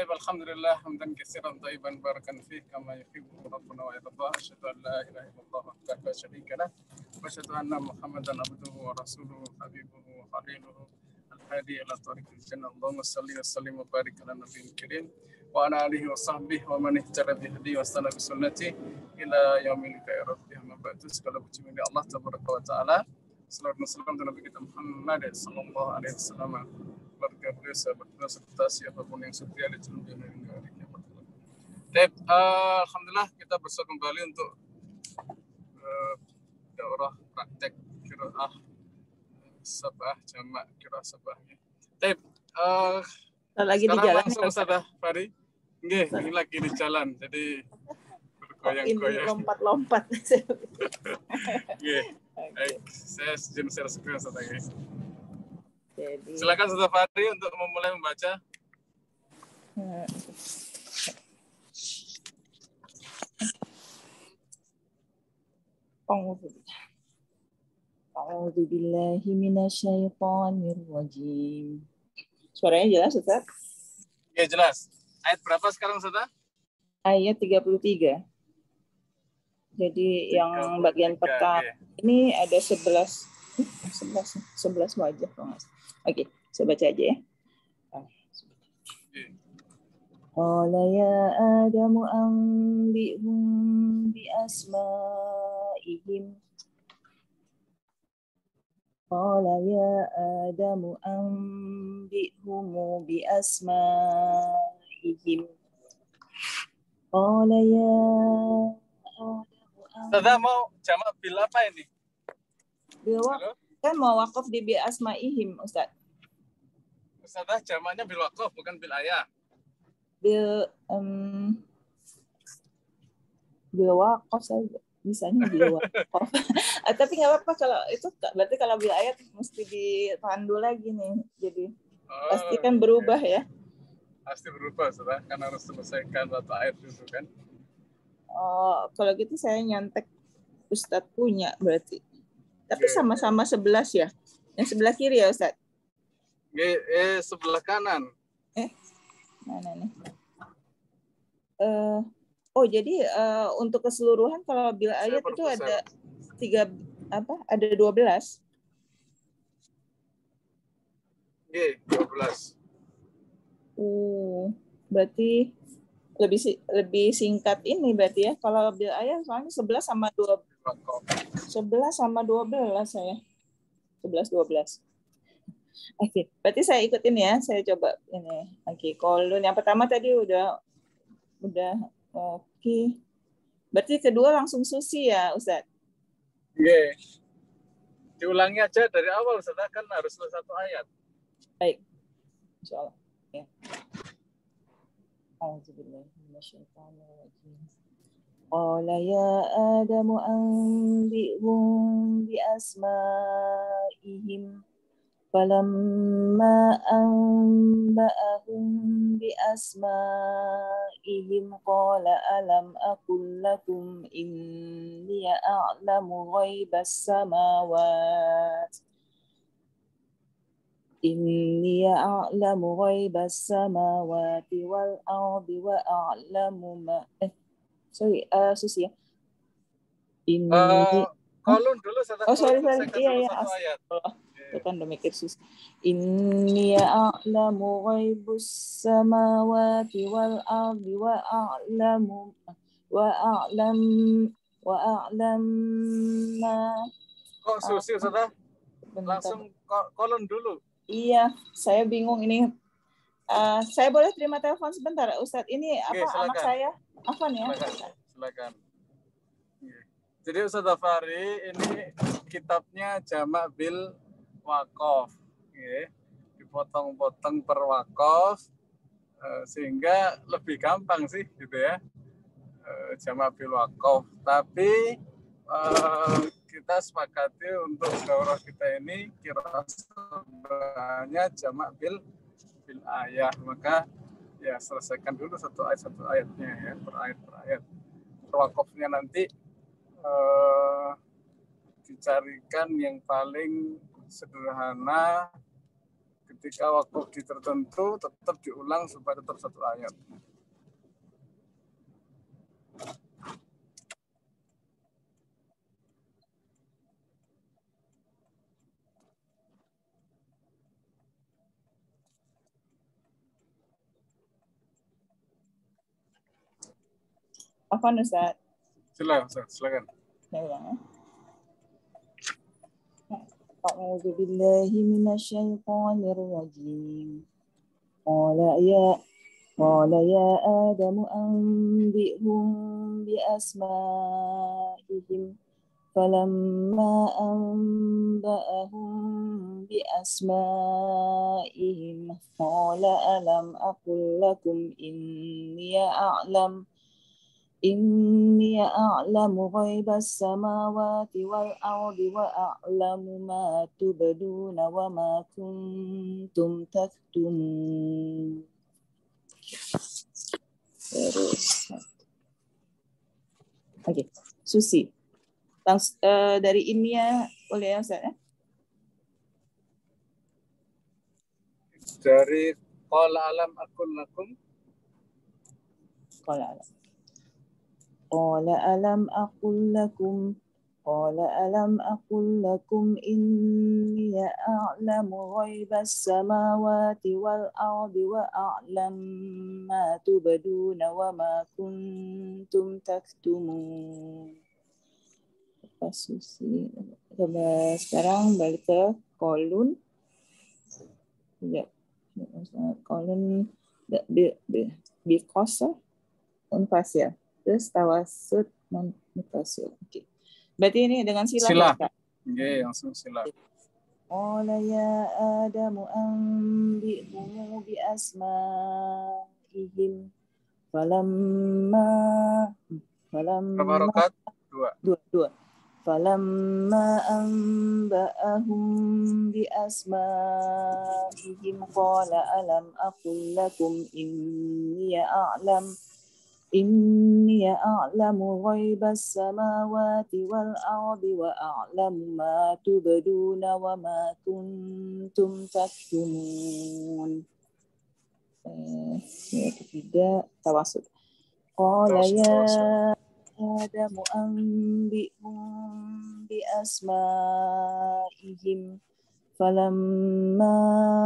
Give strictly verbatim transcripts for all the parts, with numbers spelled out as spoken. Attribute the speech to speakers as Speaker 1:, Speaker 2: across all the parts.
Speaker 1: Baik, alhamdulillah hamdan katsiran thayyiban barakan fihi kama yuhibbu rabbuna wa yarda. Asyhadu an la ilaha illallah wahdahu la syarika lah wa asyhadu anna Muhammadan abduhu wa rasuluhu habibuhu wa khaliluhu al-hadi ila tariqil jannah. Allahumma shalli wa sallim wa barik ala nabiyil karim wa ala alihi wa sahbihi wa man ihtada bi hadihi wa istana bi sunnati ila yaumil qiyamah. Amma ba'du, segala puji milik Allah tabaraka wa taala. Salawat dan salam kepada Nabi kita Muhammad sallallahu alaihi wasallam, keluarga beliau, sahabat beliau, serta siapapun yang setia di dalam dunia ini hari kiamat. Baik, uh, alhamdulillah kita bersua kembali untuk uh, daurah praktek qiraah sabah jamak qiraah sabahnya. Baik, uh,
Speaker 2: lagi di jalan
Speaker 1: langsung Ustazah Fari. Nggih, ini lagi di jalan. Jadi bergoyang-goyang.
Speaker 2: Lompat-lompat.
Speaker 1: Nggih. Baik, saya izin share screen Ustazah.
Speaker 2: Jadi,
Speaker 1: silakan Ustazah Fari untuk memulai membaca.
Speaker 2: Hmm. A'udzu billahi minasyaitonir rajim. Suaranya jelas, Ustaz?
Speaker 1: Ya, jelas. Ayat berapa sekarang, Ustazah?
Speaker 2: Ayat tiga puluh tiga. Jadi tiga puluh tiga, yang bagian pertama ya. Ini ada sebelas sebelas wajah. Oke, saya baca aja ya. Qala ya Adamu anbi'hum bi asma'ihim. Qala ya Adamu anbi'hum bi asma'ihim. Qala ya
Speaker 1: Ustazah mau jamak bil apa ini?
Speaker 2: Bil kan mau wakaf di bi asma'ihim, Ustaz.
Speaker 1: Ustazah jamaknya bil wakaf bukan bil ayah.
Speaker 2: Bil um, bil wakaf saja. Bisanya bil wakaf. Tapi nggak apa-apa kalau itu, berarti kalau bil ayat mesti ditandu lagi nih. Jadi oh, pasti kan berubah okay. ya.
Speaker 1: Pasti berubah, Ustazah, kan harus selesaikan satu ayat dulu kan.
Speaker 2: Oh, kalau gitu saya nyontek Ustadz punya berarti. Tapi okay. sama-sama sebelas ya. Yang sebelah kiri ya, Ustadz?
Speaker 1: Eh, eh sebelah kanan.
Speaker 2: Eh, mana nih? Uh, oh, jadi uh, untuk keseluruhan kalau bil ayat itu ada tiga apa? Ada dua belas.
Speaker 1: Oke, dua belas.
Speaker 2: Uh, berarti lebih lebih singkat ini berarti ya. Kalau bil ayat soalnya sebelas sama dua sebelas sama dua belas saya. sebelas dua belas. Oke, berarti saya ikutin ya. Saya coba ini. Oke, kolon yang pertama tadi udah udah oke. Berarti kedua langsung susi ya, Ustaz?
Speaker 1: Iya. Yeah. Diulangi aja dari awal, Ustaz, kan harus satu ayat.
Speaker 2: Baik. Insyaallah. Ya. A'udzubillahi minasyaitonirrajim. Qala ya Adamu anbi'hum bi asma'ihim. Falamma anba'ahum bi asma'ihim qala alam aqul lakum inni a'lamu ghaibas samawati Inni a'lamu ghaibas samawati wal ardi wa a'lamu ma eh sorry uh, Susi ya. Ini
Speaker 1: uh, kolon dulu saya
Speaker 2: oh sorry sorry iya iya satu ayat. Oh, itu kan udah mikir Sus. Inni a'lamu ghaibus samawati wal ardi wa a'lamu wa a'lam wa a'lam ma.
Speaker 1: Kok Susi Ustazah? Langsung kolon dulu.
Speaker 2: Iya, saya bingung ini. Uh, saya boleh terima telepon sebentar, Ustadz. Ini apa
Speaker 1: Oke,
Speaker 2: anak saya? Afwan ya.
Speaker 1: Silakan. Silakan. Jadi Ustazah Fari ini kitabnya jamak bil waqaf. Oke. Dipotong-potong per waqaf uh, sehingga lebih gampang sih gitu ya. Uh, jamak bil waqaf. Tapi uh, kita sepakati untuk daurah kita ini kira sebenarnya jamak bil bil ayat, maka ya selesaikan dulu satu ayat satu ayatnya ya, per ayat per ayat. Wakofnya nanti eh, dicarikan yang paling sederhana ketika waktu tertentu tetap diulang supaya tetap satu ayat.
Speaker 2: Apa Ustaz?
Speaker 1: Silakan, silakan.
Speaker 2: Ya. A'udzu billahi minasyaitonir rajim. Qala ya qala ya Adamu anbi'hum bi asma'ihim falamma anba'ahum bi asma'ihim qala alam aqul lakum inni a'lam Inni a'lamu ghaibas samawati wal ardi wa a'lamu ma tubduna wa ma kuntum taktumun. Terus. Oke, okay. Susi. Langs, uh, dari ini ya, boleh ya Ustaz ya?
Speaker 1: Dari qala alam aqul lakum.
Speaker 2: Qala alam. Qala alam aqul lakum Qala alam aqul lakum inni a'lamu ghaibas samawati wal ardi wa a'lam ma tubduna wa ma kuntum taktumun. Susi. Coba sekarang balik ke kolun. Ya. Kolun bi bi because unfasil. Terus tawasud non-mutasil. Oke. Berarti ini dengan sila.
Speaker 1: Sila. Oke, okay, langsung sila.
Speaker 2: Qala ya Adamu anbi'hum bi asma'ihim. Falamma falamma
Speaker 1: Berapa rakaat? Dua.
Speaker 2: Dua, dua. Falamma anba'ahum bi asma'ihim qala alam aqul lakum inni a'lam Inni a'lamu ghaibas samawati wal ardi wa a'lamu ma tubduna wa ma kuntum taktumun. Eh, yang ketiga tawasud. Qala ya Adamu anbi'hum bi asma'ihim falamma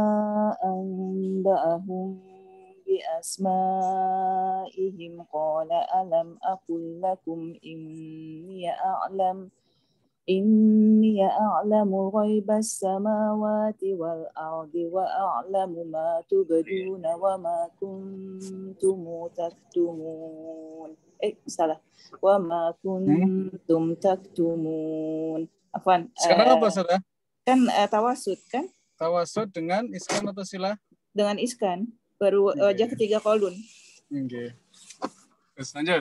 Speaker 2: anba'ahum bi asma'ihim qala alam aqul lakum inni a'lam inni a'lamu ghaibas samawati wal ardi wa a'lamu ma tubduna wa ma kuntum taktumun. Eh salah. Wa ma kuntum taktumun. Afwan.
Speaker 1: Sekarang
Speaker 2: uh,
Speaker 1: apa saudara?
Speaker 2: Kan uh, tawasud kan?
Speaker 1: Tawasud dengan iskan atau sila?
Speaker 2: Dengan iskan. Baru okay. Wajah ketiga kolun.
Speaker 1: Oke. Okay. Terus lanjut.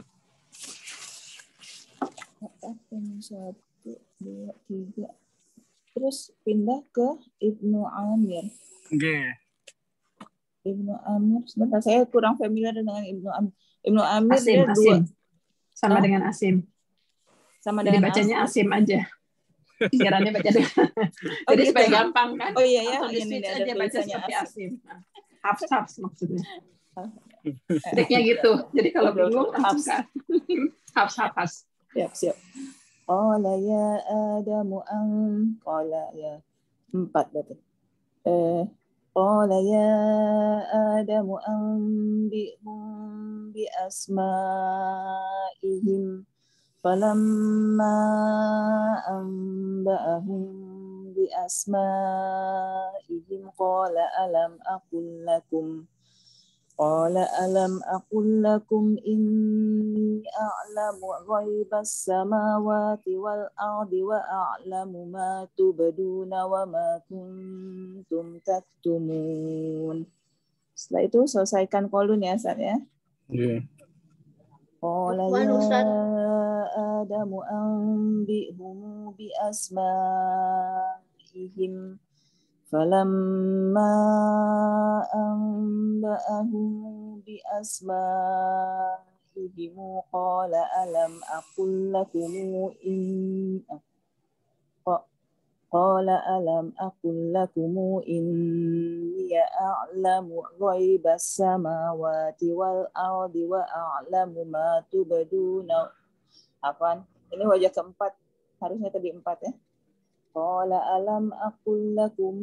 Speaker 2: Satu, dua, tiga. Terus pindah ke Ibnu Amir.
Speaker 1: Oke. Okay.
Speaker 2: Ibnu Amir. Sebentar, saya kurang familiar dengan Ibnu Amir. Ibnu Amir
Speaker 3: Asim,
Speaker 2: dia
Speaker 3: Asim.
Speaker 2: dua.
Speaker 3: Sama
Speaker 2: Hah?
Speaker 3: dengan Asim.
Speaker 2: Sama
Speaker 3: Jadi
Speaker 2: dengan
Speaker 3: bacanya
Speaker 2: Asim.
Speaker 3: Asim aja. Pikirannya baca dengan.
Speaker 2: Oh,
Speaker 3: Jadi
Speaker 2: gitu.
Speaker 3: supaya gampang kan?
Speaker 2: Oh iya ya,
Speaker 3: Langsung
Speaker 2: ini
Speaker 3: di-switch
Speaker 2: ada
Speaker 3: aja baca
Speaker 2: tulisannya
Speaker 3: seperti
Speaker 2: Asim.
Speaker 3: Asim. Hafs-hafs maksudnya. Triknya gitu. Jadi kalau
Speaker 2: Betul,
Speaker 3: bingung
Speaker 2: betul.
Speaker 3: langsung kan. Hafs-hafs.
Speaker 2: Siap, siap. Qala ya Adamu an qala ya empat berarti. Eh qala ya Adamu anbi'hum bi asma'ihim falamma anba'ahum bi asma'ihim qala alam aqul lakum Qala alam aqul lakum inni a'lamu ghaibas samawati wal ardi wa a'lamu ma tubduna wa ma kuntum taktumun. Setelah itu selesaikan kolun ya Ustaz ya.
Speaker 1: Iya.
Speaker 2: Qala ya Adamu anbi'hum bi asma'ihim falamma anba'ahum bi asma'ihim qala alam aqul lakum in Qala alam aqul lakum inni a'lamu ghaibas samawati wal ardi wa a'lamu ma tubduna. Apaan? Ini wajah keempat. Harusnya tadi empat ya. Qala alam aqul lakum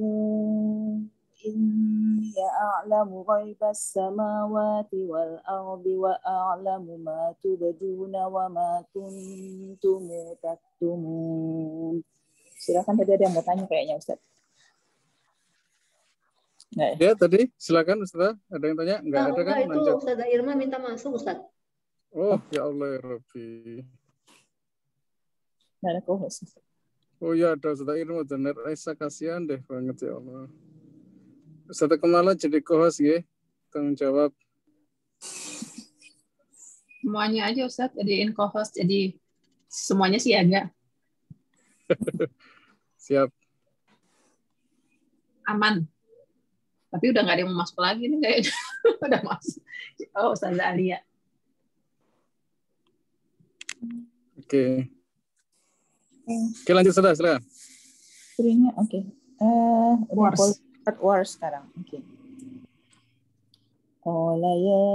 Speaker 2: inni a'lamu ghaibas samawati wal ardi wa a'lamu ma tubduna wa ma kuntum taktumun. Silakan, tadi ada yang mau tanya kayaknya Ustaz. Nggak ya?
Speaker 1: Ya tadi silakan Ustaz. Ada yang tanya? Enggak
Speaker 3: Nah,
Speaker 1: ada kan?
Speaker 3: itu
Speaker 1: Lanjut.
Speaker 3: Ustazah Irma minta masuk Ustaz.
Speaker 1: Oh ya Allah ya Rabbi.
Speaker 2: Nggak ada kohos.
Speaker 1: Oh ya ada Ustaz Irma dan Raisa, kasihan deh banget ya Allah. Ustaz Kamala jadi co-host ya. Tanggung jawab.
Speaker 3: Semuanya aja Ustaz jadiin co-host, jadi semuanya siaga.
Speaker 1: Siap.
Speaker 3: Aman. Tapi udah nggak ada yang mau masuk lagi nih kayaknya. Udah masuk. Oh, Ustazah Alia.
Speaker 1: Oke. Oke lanjut Ustaz, silakan.
Speaker 2: Screen-nya oke. Okay. Eh,
Speaker 3: Wars.
Speaker 2: Udah wars sekarang. Oke. Okay. Qala ya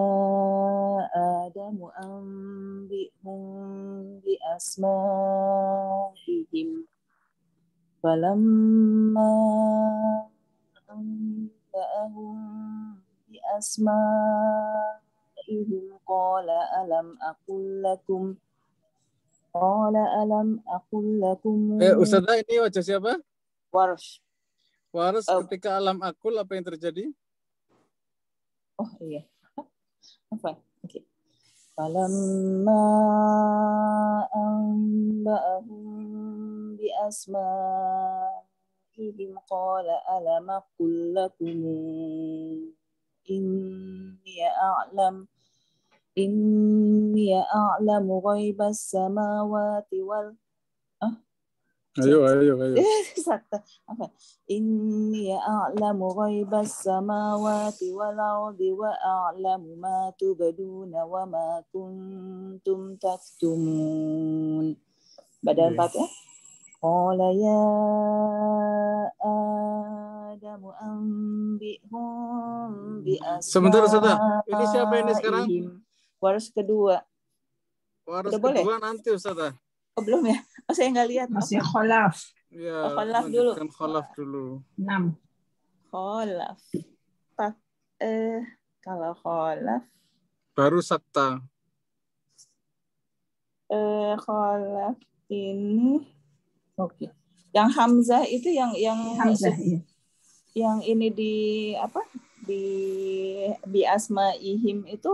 Speaker 2: Adamu anbi'hum bi asma'ihim. Falamma anba'ahum bi asma'ihim qala alam aqul lakum qala alam aqul lakum.
Speaker 1: Eh Ustazah, ini wajah siapa?
Speaker 2: Wars.
Speaker 1: Waras,
Speaker 2: Oh.
Speaker 1: ketika alam akul apa yang terjadi?
Speaker 2: Oh iya. Apa? Oke. Falamma anba'ahum bi asma'ihim qala alam aqul lakum inni a'lam inni a'lamu ghaibas samawati wal
Speaker 1: Ayo, ayo, ayo.
Speaker 2: Sakta. Apa? Inni a'lamu ghaibas samawati wal ardi wa a'lamu ma tubduna wa ma kuntum taktumun. Badan empat ya. Qala ya Adamu anbi'hum bi asma'ihim.
Speaker 1: Sebentar, Ustazah. Ini siapa ini sekarang?
Speaker 2: Waris kedua.
Speaker 1: Waris
Speaker 2: Udah
Speaker 1: kedua
Speaker 2: boleh?
Speaker 1: nanti Ustazah.
Speaker 2: Oh, belum ya? Oh, saya nggak lihat.
Speaker 3: Masih kholaf.
Speaker 1: Ya,
Speaker 2: Oh, kholaf dulu.
Speaker 1: lanjutkan kholaf dulu.
Speaker 3: enam.
Speaker 2: Kholaf. Pak, eh, kalau kholaf,
Speaker 1: Baru sakta.
Speaker 2: eh, kholaf ini, oke. Okay. Yang Hamzah itu yang yang
Speaker 3: Hamzah, iya.
Speaker 2: yang ini di apa? Di di asma'ihim itu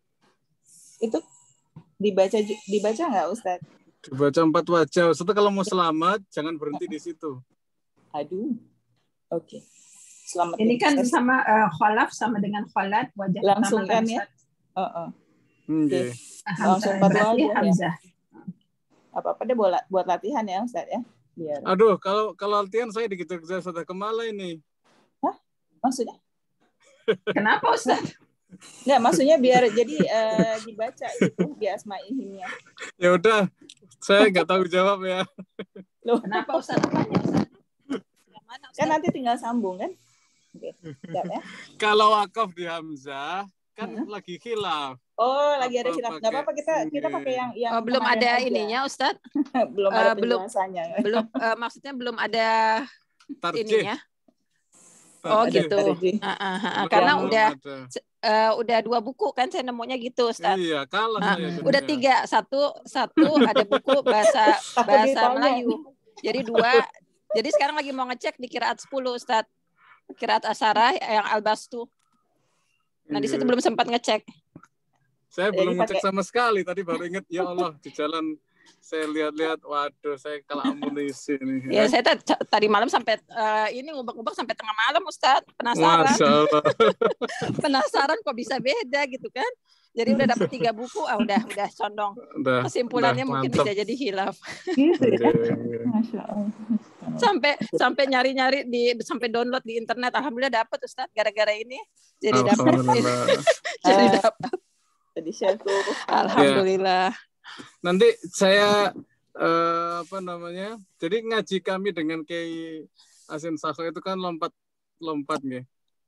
Speaker 2: itu dibaca dibaca nggak Ustaz?
Speaker 1: Dibaca empat wajah. Ustaz kalau mau selamat jangan berhenti di situ.
Speaker 2: Aduh. Oke. Okay. Selamat.
Speaker 3: Ini kan Ustaz. Sama uh, kholaf sama dengan kholat wajah
Speaker 2: langsung
Speaker 3: pertama
Speaker 2: kan ya? Uh -uh.
Speaker 1: Hmm,
Speaker 2: Oke. Okay.
Speaker 3: Okay.
Speaker 2: Langsung empat wajah
Speaker 3: Hamzah.
Speaker 2: Ya. Apa-apa deh buat buat latihan ya Ustaz ya. Biar.
Speaker 1: Aduh, kalau kalau latihan saya dikejar-kejar Ustaz Kamala ini.
Speaker 2: Hah? Maksudnya?
Speaker 3: Kenapa Ustaz?
Speaker 2: Nggak, maksudnya biar jadi uh, dibaca gitu di asma'ihimnya.
Speaker 1: Ya udah, saya nggak tahu jawab ya.
Speaker 2: Loh.
Speaker 3: Kenapa Ustaz? Apanya Ustaz? Yang mana, Ustaz?
Speaker 2: Kan nanti tinggal sambung kan? Oke, siap ya.
Speaker 1: Kalau wakaf di Hamzah kan
Speaker 2: hmm?
Speaker 1: lagi khilaf.
Speaker 2: Oh, lagi ada
Speaker 1: Apa
Speaker 2: khilaf.
Speaker 1: pakai...
Speaker 2: Nggak apa-apa kita kita pakai yang yang
Speaker 4: oh, belum ada
Speaker 2: aja.
Speaker 4: Ininya Ustaz.
Speaker 2: Belum ada penjelasannya.
Speaker 4: Uh, belum uh, maksudnya belum ada
Speaker 1: Tarjih.
Speaker 4: Ininya.
Speaker 1: Tarjih.
Speaker 4: Oh gitu. Uh, uh, uh, uh. Karena udah uh, udah dua buku kan saya nemunya gitu Ustaz.
Speaker 1: Iya, kalah
Speaker 4: uh,
Speaker 1: saya.
Speaker 4: Udah tiga, satu satu ada buku bahasa bahasa Melayu. Jadi dua. Jadi sekarang lagi mau ngecek di Qiraat sepuluh Ustaz. Qiraat Asharah yang Al-Bastu. Nah, di situ belum sempat ngecek.
Speaker 1: Saya
Speaker 2: Jadi
Speaker 1: belum ngecek
Speaker 2: pakai...
Speaker 1: sama sekali. Tadi baru ingat, ya Allah, di jalan saya lihat-lihat, waduh, saya kalah amunisi nih.
Speaker 4: Ya, saya tadi malam sampai uh, ini ngubek-ngubek sampai tengah malam, Ustaz. Penasaran.
Speaker 1: Masya Allah.
Speaker 4: Penasaran kok bisa beda gitu kan. Jadi udah dapat tiga buku, ah udah udah condong.
Speaker 1: Udah,
Speaker 4: kesimpulannya
Speaker 1: udah,
Speaker 4: mungkin
Speaker 1: mantap.
Speaker 4: Bisa jadi hilaf.
Speaker 2: Gitu ya.
Speaker 1: Okay.
Speaker 2: Masya Allah.
Speaker 4: Sampai sampai nyari-nyari di sampai download di internet, alhamdulillah dapat Ustaz gara-gara ini. Jadi dapat. Jadi dapat.
Speaker 2: Jadi share tuh.
Speaker 4: Alhamdulillah.
Speaker 1: Ya. Nanti saya eh, apa namanya? Jadi ngaji kami dengan Kiai Asin Sakho itu kan lompat-lompat nih.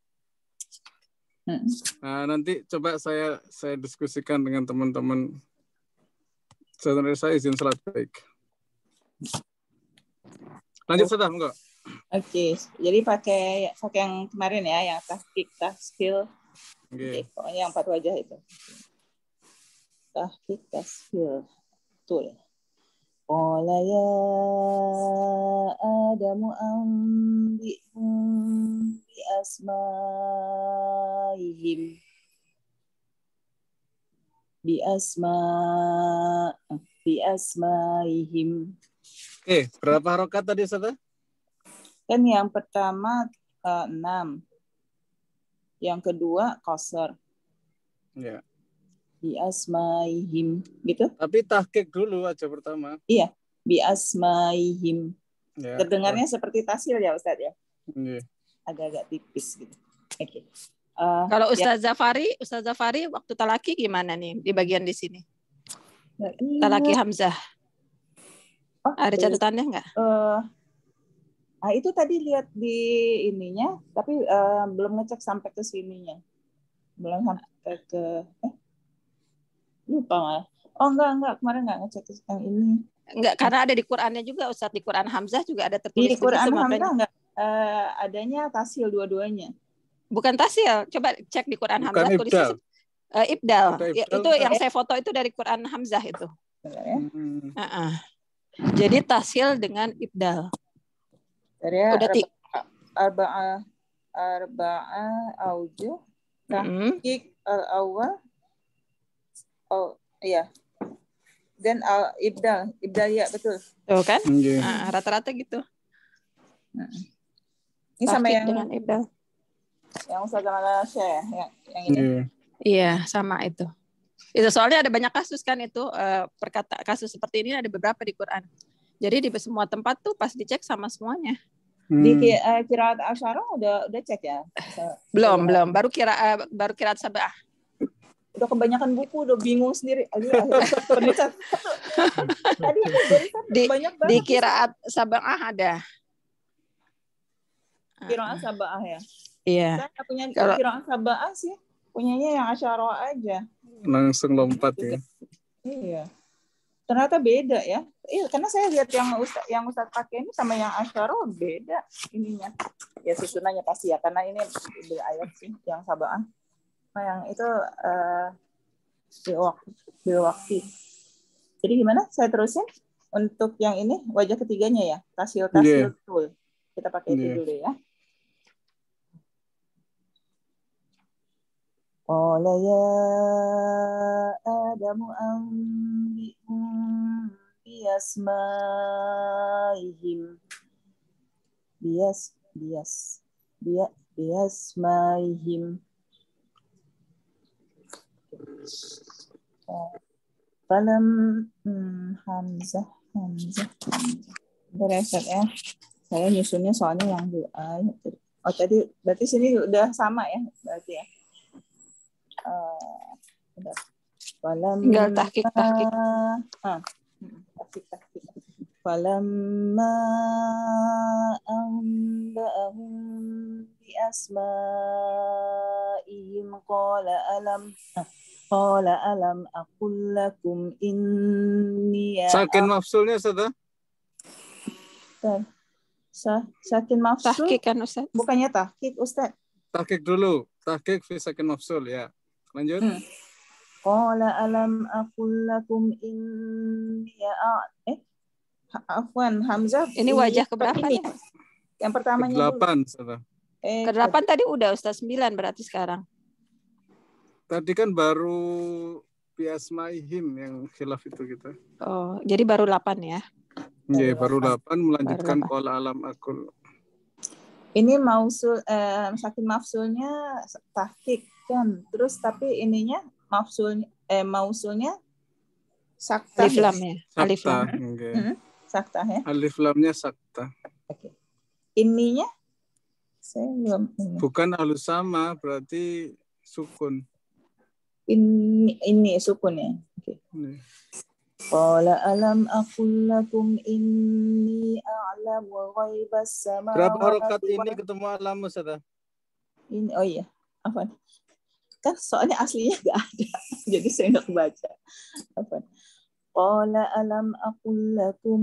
Speaker 2: Hmm.
Speaker 1: Nah, nanti coba saya saya diskusikan dengan teman-teman. Sebenarnya saya izin salat baik. Lanjut sudah enggak?
Speaker 2: Oke, jadi pakai pakai yang kemarin ya, yang tahqiq, tashkil,
Speaker 1: Oke.
Speaker 2: pokoknya yang empat wajah itu. Tahqiq, tashkil, betul. Qala ya Adamu anbi'hum bi asma'ihim bi asma bi asma'ihim.
Speaker 1: Oke, berapa harokat tadi Ustaz?
Speaker 2: Kan yang pertama uh, enam, yang kedua qasar.
Speaker 1: Ya.
Speaker 2: Bi asma'ihim, gitu.
Speaker 1: Tapi tahqiq dulu aja pertama.
Speaker 2: Iya, bi asma'ihim.
Speaker 1: Ya.
Speaker 2: Terdengarnya oh. seperti tasil ya Ustaz ya?
Speaker 1: Iya.
Speaker 2: Agak-agak tipis gitu. Oke. Okay. Uh,
Speaker 4: Kalau Ustaz
Speaker 2: ya.
Speaker 4: Zafari, Ustaz Zafari waktu talaki gimana nih di bagian di sini?
Speaker 2: Ya,
Speaker 4: talaki Hamzah.
Speaker 2: Oh,
Speaker 4: ada catatannya nggak?
Speaker 2: Uh, ah itu tadi lihat di ininya, tapi uh, belum ngecek sampai ke sininya. Belum sampai ke eh lupa nggak? Oh enggak enggak kemarin nggak ngecek yang ini.
Speaker 4: Enggak, karena ada di Qur'annya juga Ustaz, di Quran Hamzah juga ada tertulis
Speaker 2: di Quran
Speaker 4: begitu,
Speaker 2: Hamzah
Speaker 4: makanya.
Speaker 2: enggak uh, adanya tasil dua-duanya.
Speaker 4: Bukan tasil, coba cek di Quran
Speaker 1: Bukan
Speaker 4: Hamzah tulisnya uh, ibdal.
Speaker 1: ibdal.
Speaker 4: Itu
Speaker 1: Ibdal.
Speaker 4: yang saya foto itu dari Quran Hamzah itu.
Speaker 2: Ya?
Speaker 1: Hmm.
Speaker 4: Uh-uh. Jadi tasil dengan ibdal.
Speaker 2: Ya,
Speaker 4: udah tik.
Speaker 2: Arba'ah arba'ah aujuh tahqiq al-awwal. Oh iya. Dan al ibdal, ibdal ya betul.
Speaker 4: Tuh kan?
Speaker 1: Okay.
Speaker 4: Nah, rata-rata gitu.
Speaker 2: Nah. Ini sama
Speaker 4: tahqiq
Speaker 2: yang
Speaker 4: dengan ibdal.
Speaker 2: Yang Ustaz Jamal share yang, yang ini.
Speaker 1: Yeah.
Speaker 4: Iya, sama itu. Itu soalnya ada banyak kasus kan itu uh, perkata kasus seperti ini ada beberapa di Quran. Jadi di semua tempat tuh pas dicek sama semuanya.
Speaker 2: Hmm. Di uh, Qiraat Asyarah udah udah cek ya?
Speaker 4: Belum, belum. Baru kira uh, baru Qiraat Sabah.
Speaker 2: Udah kebanyakan buku, udah bingung sendiri. Aduh, penulisan. Tadi
Speaker 4: di,
Speaker 2: banyak
Speaker 4: banget. Di Qiraat Sabah ada.
Speaker 2: Qiraat Sabah ya?
Speaker 4: Iya.
Speaker 2: Saya nggak punya
Speaker 4: Kalau
Speaker 2: Qiraat Sabah sih. Punyanya yang Asyarah aja.
Speaker 1: Langsung lompat ya.
Speaker 2: Iya. Ternyata beda ya. Iya, karena saya lihat yang Ustaz yang Ustaz pakai ini sama yang Asyarah beda ininya. Ya susunannya pasti ya, karena ini beda ayat sih yang Sabah. Nah, yang itu uh, bil waktu. Jadi gimana? Saya terusin untuk yang ini wajah ketiganya ya, tasil tasil yeah. Tool. Kita pakai yeah. itu dulu ya. Qala ya Adamu anbi'hum bi asma'ihim. Bias bias bias biasma'ihim. Falam hmm, Hamzah Hamzah Hamzah ya. Saya nyusunnya soalnya yang doa. Oh tadi berarti sini udah sama ya berarti ya. Uh, Falam
Speaker 4: tinggal tahqiq tahqiq.
Speaker 2: Ah, tahqiq tahqiq. Falamma anba'ahum bi asma'ihim qala alam qala alam aqul lakum inni
Speaker 1: sakin mafsulnya Ustaz.
Speaker 2: Sa sakin mafsul.
Speaker 4: Tahqiq kan Ustaz?
Speaker 2: Bukannya tahqiq Ustaz.
Speaker 1: Tahqiq dulu. Tahqiq fi sakin mafsul ya. Lanjut.
Speaker 2: Hmm. Qala alam aqul lakum inni eh afwan Hamzah.
Speaker 4: Ini wajah keberapa nih?
Speaker 2: Yang pertamanya
Speaker 1: kedelapan, Ustaz.
Speaker 2: Eh,
Speaker 4: kedelapan tadi udah Ustaz, sembilan berarti sekarang.
Speaker 1: Tadi kan baru biasmaihim yang khilaf itu kita.
Speaker 4: Oh, jadi baru delapan ya?
Speaker 1: Iya, baru delapan melanjutkan qala alam aqul.
Speaker 2: Ini mausul eh, sakin mafsulnya tahqiq kan. Terus tapi ininya mafsulnya eh mausulnya sakta.
Speaker 4: Alif lam ya. Alif lam.
Speaker 1: Okay.
Speaker 2: Hmm, sakta ya.
Speaker 1: Alif lamnya sakta.
Speaker 2: Oke. Okay. Ininya saya belum ini.
Speaker 1: Bukan halus sama, berarti sukun.
Speaker 2: Ini ini sukun ya. Oke. Okay. Qala alam aqul lakum inni a'lamu ghaibas samawati.
Speaker 1: Berapa harokat ini ketemu alam Ustaz?
Speaker 2: Ini oh iya, apa? Kan soalnya aslinya nggak ada, jadi saya nggak baca. Apa? Qala alam aqul lakum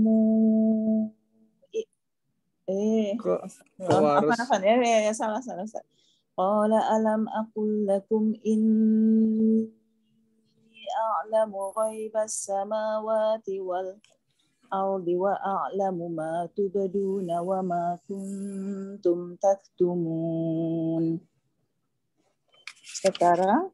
Speaker 2: eh
Speaker 1: Kok, kok
Speaker 2: apa
Speaker 1: harus
Speaker 2: apa ya, ya, ya salah salah salah. Qala alam aqul lakum inni a'lamu ghaibas samawati wal ardi wa a'lamu ma tubduna wa ma kuntum taktumun. Sekarang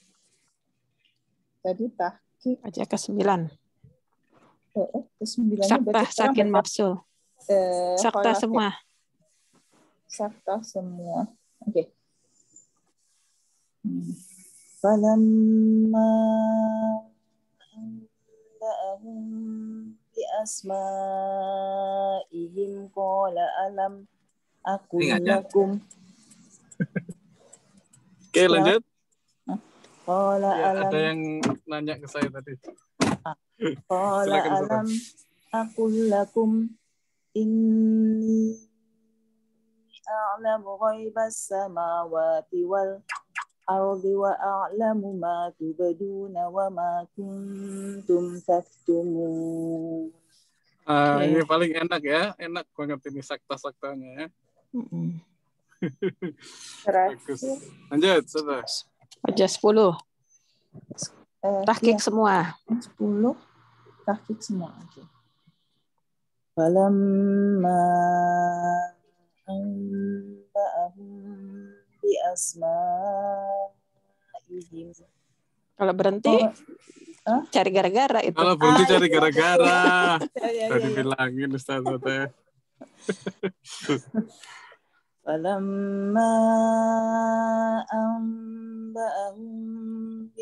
Speaker 2: tadi tahqiq
Speaker 4: Baca ke sembilan.
Speaker 2: eh, eh, ke sembilannya
Speaker 4: Sakta
Speaker 2: berarti sekarang
Speaker 4: sakin
Speaker 2: baca,
Speaker 4: maksul.
Speaker 2: eh,
Speaker 4: Sakta
Speaker 2: kholaf,
Speaker 4: semua.
Speaker 2: sakta semua. Oke. Okay. Hmm. Falamma anba'ahum bi asma'ihim qala alam aqul lakum.
Speaker 1: Oke, lanjut.
Speaker 2: Qala
Speaker 1: Ya,
Speaker 2: alam
Speaker 1: ada yang nanya ke saya tadi.
Speaker 2: qala
Speaker 1: Silakan,
Speaker 2: alam aqul lakum inni a'lamu ghaibas samawati wal ardi wa a'lamu ma tubduna wa ma kuntum taktumun.
Speaker 1: Ah,
Speaker 4: Oke.
Speaker 1: ini paling enak ya, enak banget ini sakta-saktanya ya.
Speaker 4: Mm-mm.
Speaker 1: Bagus. Lanjut, sudah.
Speaker 4: Baca sepuluh.
Speaker 2: Eh,
Speaker 4: Tahqiq
Speaker 2: iya,
Speaker 4: semua.
Speaker 2: sepuluh tahqiq semua. Oke. Falamma anba'ahum bi asma'ihim.
Speaker 4: Kalau berhenti,
Speaker 2: Oh, Hah?
Speaker 4: cari gara-gara itu.
Speaker 1: Kalau berhenti
Speaker 2: Ah,
Speaker 1: cari
Speaker 2: iya.
Speaker 1: gara-gara.
Speaker 2: Ya, ya,
Speaker 1: Tadi
Speaker 2: ya, ya.
Speaker 1: bilangin Ustaz ya.
Speaker 2: Falamma anba'ahum bi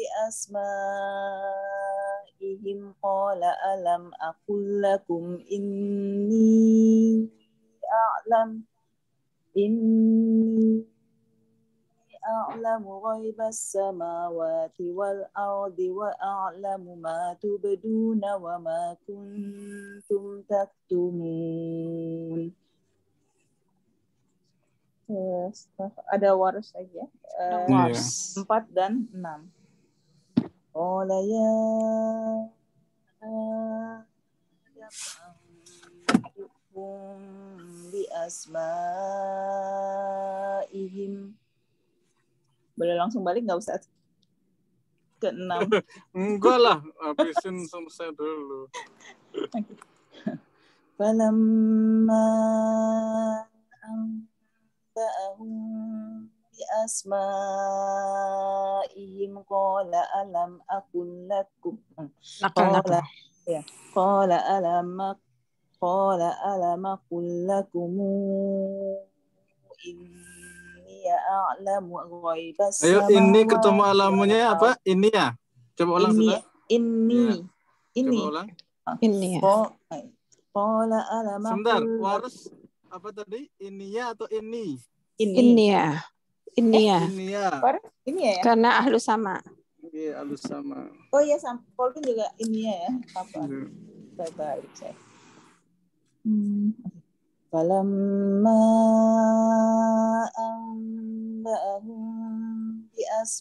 Speaker 2: asma'ihim qala alam aqul lakum inni a'lam inni a'lamu ghaibas samawati wal ardi wa a'lamu ma tubduna wa ma kuntum taktumun. Yes, ada waris lagi ya. Eh,
Speaker 1: Iya.
Speaker 2: empat dan enam. Qala ya Adam bi asma'ihim. Boleh langsung balik nggak usah ke enam.
Speaker 1: Enggak lah, habisin selesai dulu.
Speaker 2: Falamma anba'ahum bi asma'ihim qala alam aqul lakum.
Speaker 4: Nakal, nakal.
Speaker 2: Ya. Qala alam qala alam aqul lakum inni a'lamu ghaibas
Speaker 1: Ayo,
Speaker 2: samawati
Speaker 1: ini ketemu alamunya
Speaker 2: wal
Speaker 1: apa? Ini ya. Coba ulang
Speaker 2: ini
Speaker 1: sudah.
Speaker 2: ini
Speaker 1: Ya.
Speaker 2: ini
Speaker 1: Coba ulang.
Speaker 4: Ini ya.
Speaker 2: Qala alam
Speaker 1: Sebentar,
Speaker 2: aqul
Speaker 1: waris apa tadi? Ini ya atau ini?
Speaker 2: ini
Speaker 4: Ini ya. Ini ya.
Speaker 1: Ini ya.
Speaker 2: Waris ini ya, ya?
Speaker 4: Karena ahlu sama.
Speaker 1: Iya, halus sama.
Speaker 2: Oh iya, Polvin juga ini ya, ya. Apa?
Speaker 1: Iya.
Speaker 2: Terbalik saya. Hmm. Falamma anba'ahum bi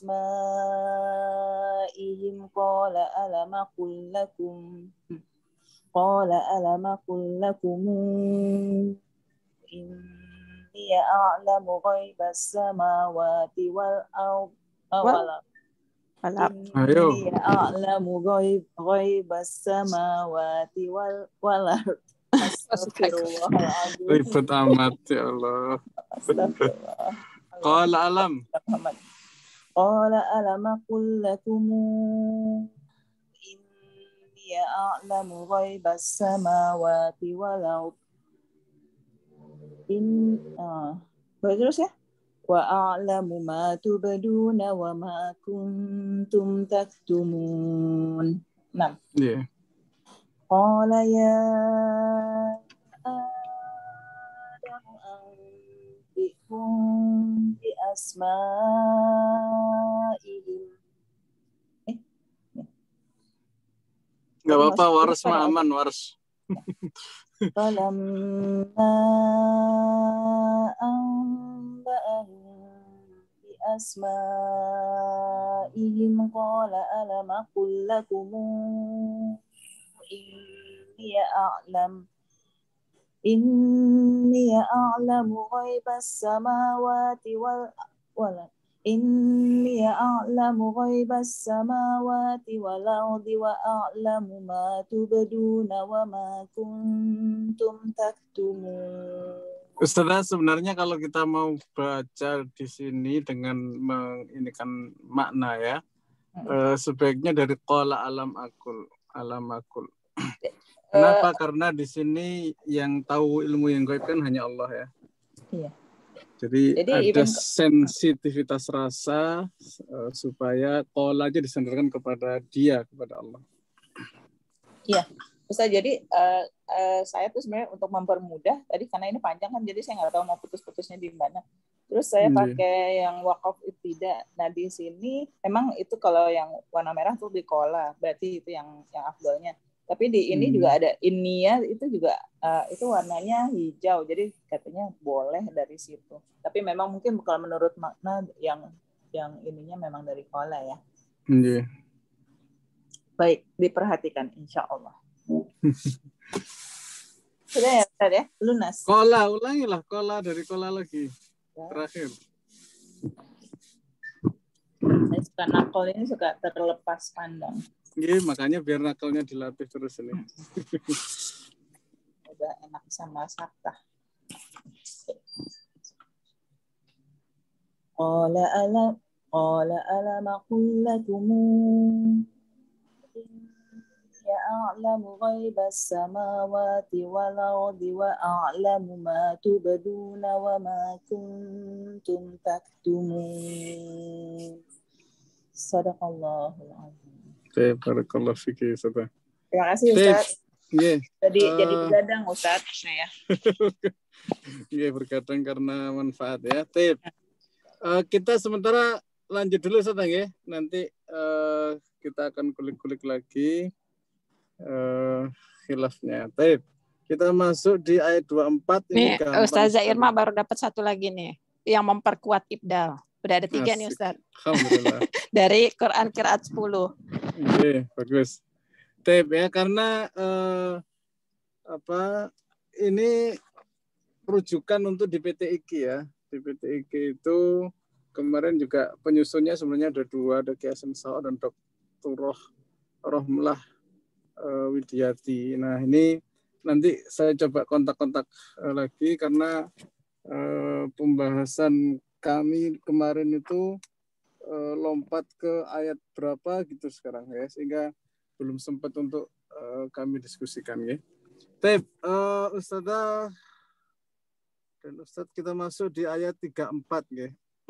Speaker 2: asma'ihim qala alam aqul lakum qala alam aqul lakum inni a'lamu ghaibas samawati wal ardh wal
Speaker 4: Balap.
Speaker 1: Ayo.
Speaker 2: inni a'lamu ghaib ghaibas samawati wal wal ardh. Astagfirullahaladzim.
Speaker 1: Ribet amat ya Allah.
Speaker 2: Astagfirullah.
Speaker 1: Qala alam.
Speaker 2: Muhammad. Qala alam aqul lakum inni a'lamu ghaibas samawati wal ardh. In ah, terus ya. Wa a'lamu ma tubduna wa ma kuntum taktumun. Nah.
Speaker 1: Iya.
Speaker 2: Qala ya Adam anbi'hum bi asma'ihim. Eh,
Speaker 1: Nggak apa-apa, waras mah aman, waras.
Speaker 2: Falamma anba'ahum bi asma'ihim qala alam aqul lakum inni a'lam inni a'lamu ghaibas samawati wal wal Inni a'lamu ghaibas samawati wal ardi wa a'lamu ma tubduna wa ma kuntum taktumun.
Speaker 1: Ustaz, sebenarnya kalau kita mau baca di sini dengan menginikan makna ya, hmm. eh, sebaiknya dari qala alam akul, alam akul. Kenapa? Uh, Karena di sini yang tahu ilmu yang gaib kan hanya Allah ya.
Speaker 2: Iya.
Speaker 1: Jadi, Jadi ada even... sensitivitas rasa uh, supaya qala aja disandarkan kepada dia, kepada Allah.
Speaker 2: Iya. Ustaz, jadi uh, uh, saya tuh sebenarnya untuk mempermudah tadi karena ini panjang kan, jadi saya nggak tahu mau putus-putusnya di mana. Terus saya hmm. pakai yang waqaf ibtida. Nah di sini emang itu kalau yang warna merah tuh di qala, berarti itu yang yang afdalnya. Tapi di ini hmm. juga ada inniya, itu juga uh, itu warnanya hijau, jadi katanya boleh dari situ. Tapi memang mungkin kalau menurut makna yang yang ininya memang dari qala ya.
Speaker 1: Yeah.
Speaker 2: Baik, diperhatikan insya Allah. Sudah ya, Ustaz ya, lunas.
Speaker 1: Qala, ulangilah qala dari qala lagi. Ya. Terakhir.
Speaker 2: Saya suka nakal ini suka terlepas pandang.
Speaker 1: Iya, makanya biar nakalnya dilatih terus ini.
Speaker 2: Udah enak sama sakta. Qala alam qala alam aqul lakum ya a'lamu ghaibas samawati wal ardi wa a'lamu ma tubduna wa ma kuntum taktumun. Sadaqallahul azim.
Speaker 1: Barakallahu fiki, Ustaz.
Speaker 2: Terima kasih, Ustaz.
Speaker 1: Yeah.
Speaker 2: Jadi
Speaker 1: uh,
Speaker 2: jadi begadang, Ustaz, saya.
Speaker 1: Iya, bergadang karena manfaat ya. Tip. Uh, kita sementara lanjut dulu, Ustaz ya. Nanti uh, kita akan kulik-kulik lagi uh, khilafnya. Tip. Kita masuk di ayat dua puluh empat
Speaker 4: ini. Nih, Ustazah Irma baru dapat satu lagi nih yang memperkuat ibdal. Udah ada tiga Asik. Nih Ustaz.
Speaker 1: Alhamdulillah.
Speaker 4: Dari Quran Qiraat sepuluh.
Speaker 1: Oke, bagus. Tip ya, karena eh, apa ini rujukan untuk di P T I Q ya. Di P T I Q itu kemarin juga penyusunnya sebenarnya ada dua, ada Ki Hasan Sao dan Doktor Rohmlah eh, Widiati. Nah ini nanti saya coba kontak-kontak eh, lagi karena eh, pembahasan kami kemarin itu uh, lompat ke ayat berapa gitu sekarang ya, sehingga belum sempat untuk uh, kami diskusikan ya. Baik, uh, Ustazah dan Ustadz kita masuk di ayat tiga puluh empat ya.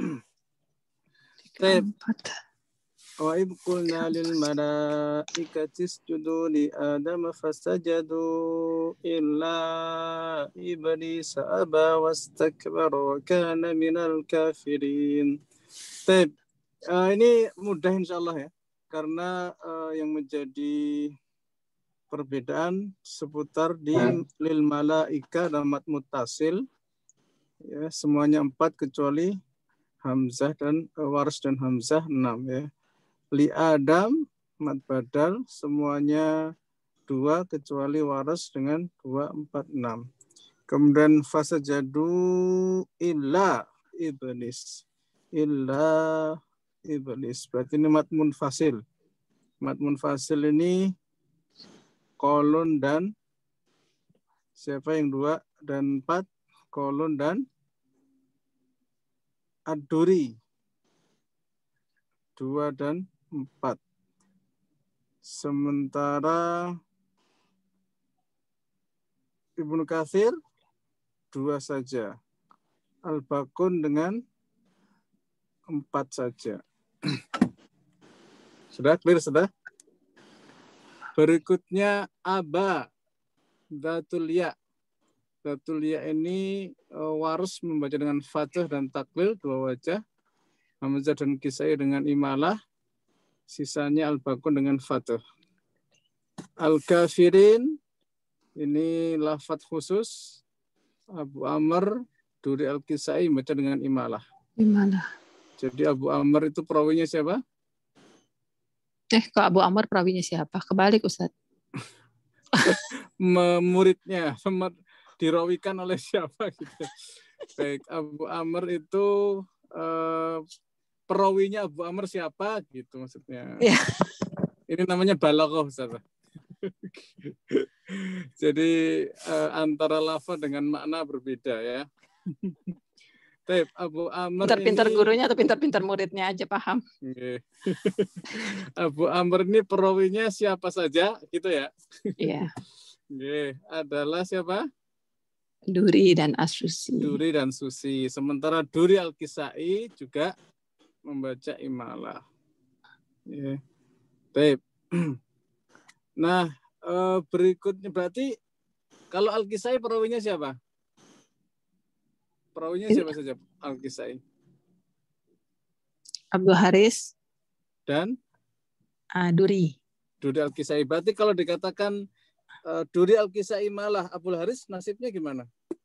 Speaker 1: Baik. Wa idh qulna lil malaikati isjudu li Adam fasajadu illa iblis aba wastakbara wa kana minal kafirin. Baik, uh, ini mudah insyaallah ya, karena uh, yang menjadi perbedaan seputar di lil malaika dan mat muttasil ya, semuanya empat kecuali Hamzah dan uh, Waras dan Hamzah enam ya. Li Adam mat badal semuanya dua kecuali Waras dengan dua empat enam. Kemudian fasajadu illa iblis. Illa iblis. Berarti ini mat munfasil. Mat munfasil ini kolon dan siapa yang dua dan empat, kolon dan ad-duri. Dua dan empat. Sementara Ibnu Katsir dua saja. Al-Baqun dengan empat saja. Sudah clear, sudah? Berikutnya aba, Dhatul Ya. Dhatul Ya ini uh, Waras membaca dengan fathah dan taklil dua wajah. Hamzah dan Kisai dengan imalah. Sisanya Al-Baqun dengan fathah. Al-kafirin ini lafadz khusus. Abu Amr, Duri Al-Kisai baca dengan imalah.
Speaker 3: Imalah.
Speaker 1: Jadi Abu Amr itu perawinya siapa?
Speaker 3: Eh, kok Abu Amr perawinya siapa? Kebalik, Ustaz.
Speaker 1: Muridnya, dirawikan oleh siapa gitu. Baik, Abu Amr itu eh, perawinya Abu Amr siapa gitu maksudnya.
Speaker 4: Ya.
Speaker 1: Ini namanya balaghah, Ustaz. Jadi eh, antara lafaz dengan makna berbeda ya. Taip, Abu Amr
Speaker 4: Pintar-pintar
Speaker 1: ini,
Speaker 4: gurunya atau pintar-pintar muridnya aja paham.
Speaker 1: Okay. Abu Amr ini perawinya siapa saja gitu ya?
Speaker 3: Iya.
Speaker 1: Okay. Adalah siapa?
Speaker 3: Duri dan As-Susi.
Speaker 1: Duri dan Susi. Sementara Duri Al-Kisai juga membaca imalah. Okay. Taip. Nah, eh, berikutnya berarti kalau Al-Kisai perawinya siapa? Perawinya siapa saja Al-Kisai?
Speaker 3: Abdul Haris
Speaker 1: Dan
Speaker 3: uh, Duri.
Speaker 1: Duri Al-Kisai. Berarti kalau dikatakan uh, Duri Al-Kisai malah Abdul Haris, nasibnya gimana?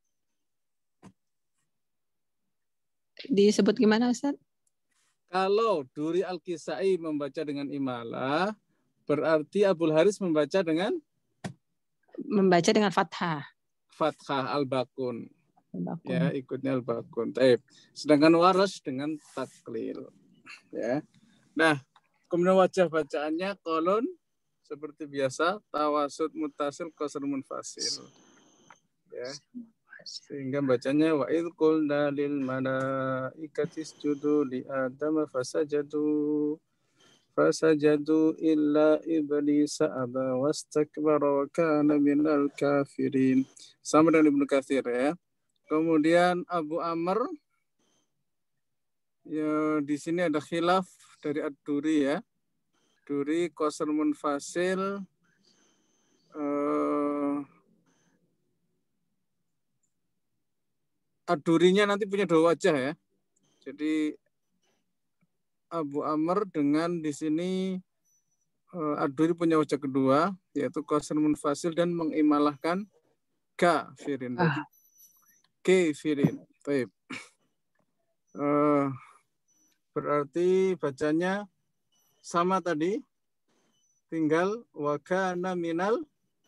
Speaker 3: Disebut gimana, Ustaz?
Speaker 1: Kalau Duri Al-Kisai membaca dengan imalah, berarti Abdul Haris membaca dengan
Speaker 3: Membaca dengan fathah.
Speaker 1: fathah Al-Bakun.
Speaker 3: Al-Bakun.
Speaker 1: Ya, ikutnya Al-Bakun. Taib. Sedangkan Waras dengan taklil. Ya. Nah, kemudian wajah bacaannya kolon seperti biasa, tawasud muttasil qasr munfasil. Ya. Sehingga bacanya wa idh qulna lil malaikati isjudu li adama fasajadu fasajadu illa iblisa aba wastakbara wa kana minal kafirin. Sama dengan Ibnu Katsir ya. Kemudian Abu Amr ya, di sini ada khilaf dari Ad-Duri ya. Duri qasr munfasil eh, Ad-Durinya nanti punya dua wajah ya. Jadi Abu Amr dengan di sini uh, Ad-Duri punya wajah kedua yaitu qasr munfasil dan mengimalahkan kafirin. Berarti
Speaker 3: Ah.
Speaker 1: kafirin. Baik. Uh, berarti bacanya sama tadi, tinggal wa kana minal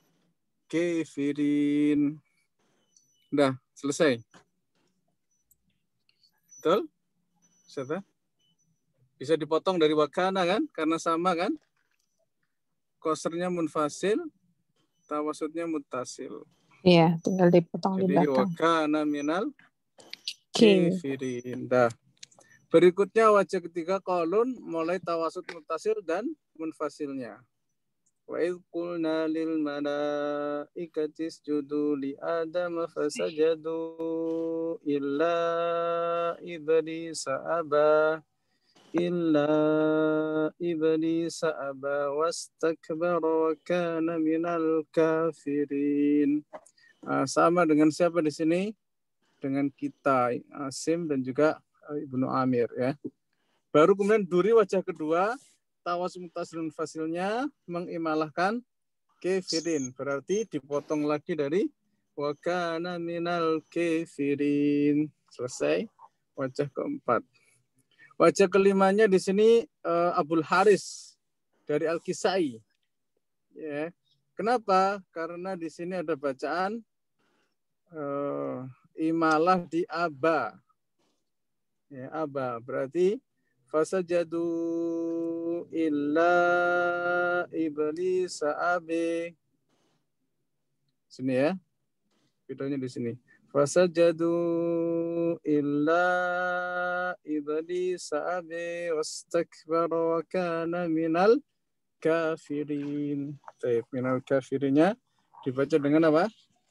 Speaker 1: kafirin. Udah selesai. Betul? Siapa? Bisa dipotong dari wakana kan? Karena sama kan? Kosernya munfasil, tawasudnya muttasil.
Speaker 3: Iya, tinggal dipotong di
Speaker 1: Jadi
Speaker 3: belakang.
Speaker 1: wakana minal
Speaker 3: Oke.
Speaker 1: kafirin. Dah. Berikutnya wajah ketiga kolon mulai tawasud muttasil dan munfasilnya. Wa idh qulna lil malaikati isjudu li adama fasajadu illa iblisa aba. Illa iblisa aba wastakbara wa kana minal kafirin. Nah, sama dengan siapa di sini? Dengan kita, Asim dan juga Ibnu Amir ya. Baru kemudian Duri wajah kedua, tawas mutasilun fasilnya mengimalahkan kafirin. Berarti dipotong lagi dari wa kana minal kafirin. Selesai wajah keempat. Wajah kelimanya di sini uh, Abul Haris dari Al-Kisai. Ya. Kenapa? Karena di sini ada bacaan uh, imalah di aba. Ya, aba berarti fasajadu illa iblis abe. Sini ya. Videonya di sini. Fasajadu illa iblis abe wastakbara wa kana minal kafirin. Baik, minal kafirinnya dibaca dengan apa?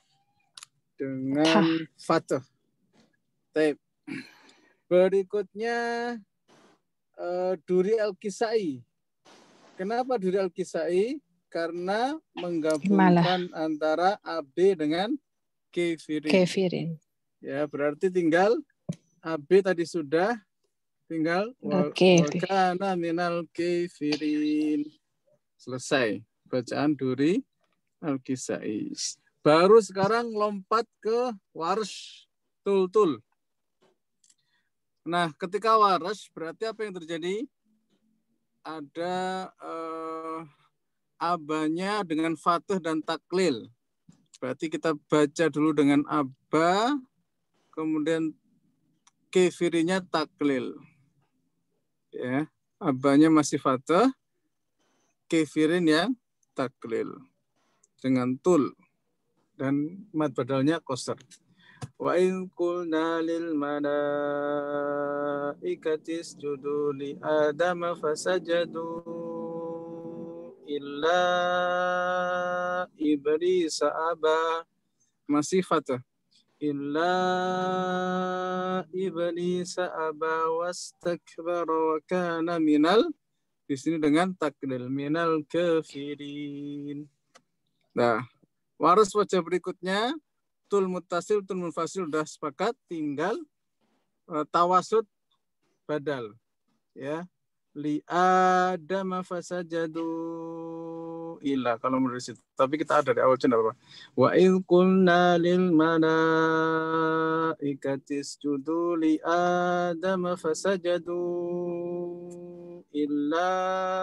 Speaker 1: Dengan fathah. Baik. Berikutnya uh, Duri Al-Kisai. Kenapa Duri Al-Kisai? Karena menggabungkan Malah. antara A B dengan Kafirin.
Speaker 3: Kafirin.
Speaker 1: Ya, berarti tinggal A B tadi sudah, tinggal wa kana minal kafirin. Selesai. bacaan Duri Al-Kisai. Baru sekarang lompat ke Warsh, tul-tul. Nah, ketika Warsh berarti apa yang terjadi? Ada eh, abanya dengan fathah dan taklil. Berarti kita baca dulu dengan aba, kemudian kefirinya taklil. Ya, abanya masih fathah, kefirin yang taklil dengan tul dan mad badalnya qasar. Wa in qulna lil malaikati isjudu li adama fasajadu illa iblis aba, masih fathah. Illa iblis aba wastakbara wa kana minal, di sini dengan taklil minal kafirin. Nah, waras wajah berikutnya tul muttasil, tul munfasil sudah sepakat, tinggal uh, tawasud badal. Ya, li adama fasajadu illa, kalau menurut situ. Tapi kita ada di awal channel apa? Wa in qulna lil malaikati isjudu li adama fasajadu illa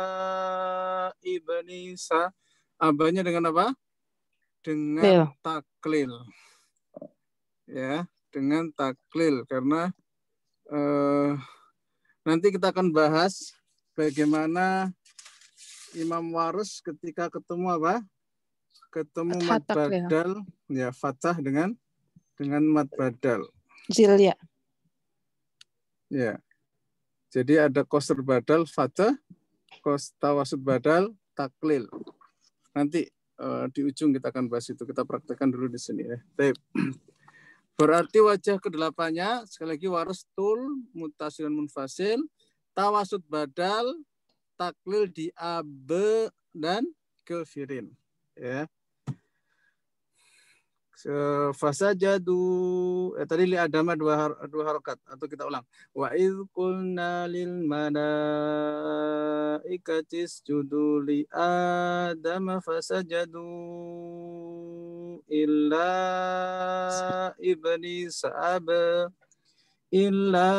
Speaker 1: iblisa, abanya dengan apa? Dengan Lil. taklil. Ya, dengan taklil karena eh, nanti kita akan bahas bagaimana Imam Warsh ketika ketemu apa? Ketemu mad badal, ya fathah dengan dengan mad badal.
Speaker 4: Zil ya.
Speaker 1: Ya. Jadi ada qasr badal fathah, qas tawasud badal taklil. Nanti uh, di ujung kita akan bahas itu. Kita praktekkan dulu di sini ya. Baik. Berarti wajah kedelapannya sekali lagi Warsh tul, muttasil dan munfasil, tawasud badal, taklil di abe dan kefirin. Ya. Fasajadu, eh, tadi li adama dua har, dua harokat atau kita ulang. Wa idh qulna lil malaikati isjudu li adama fasajadu illa iblis aba illa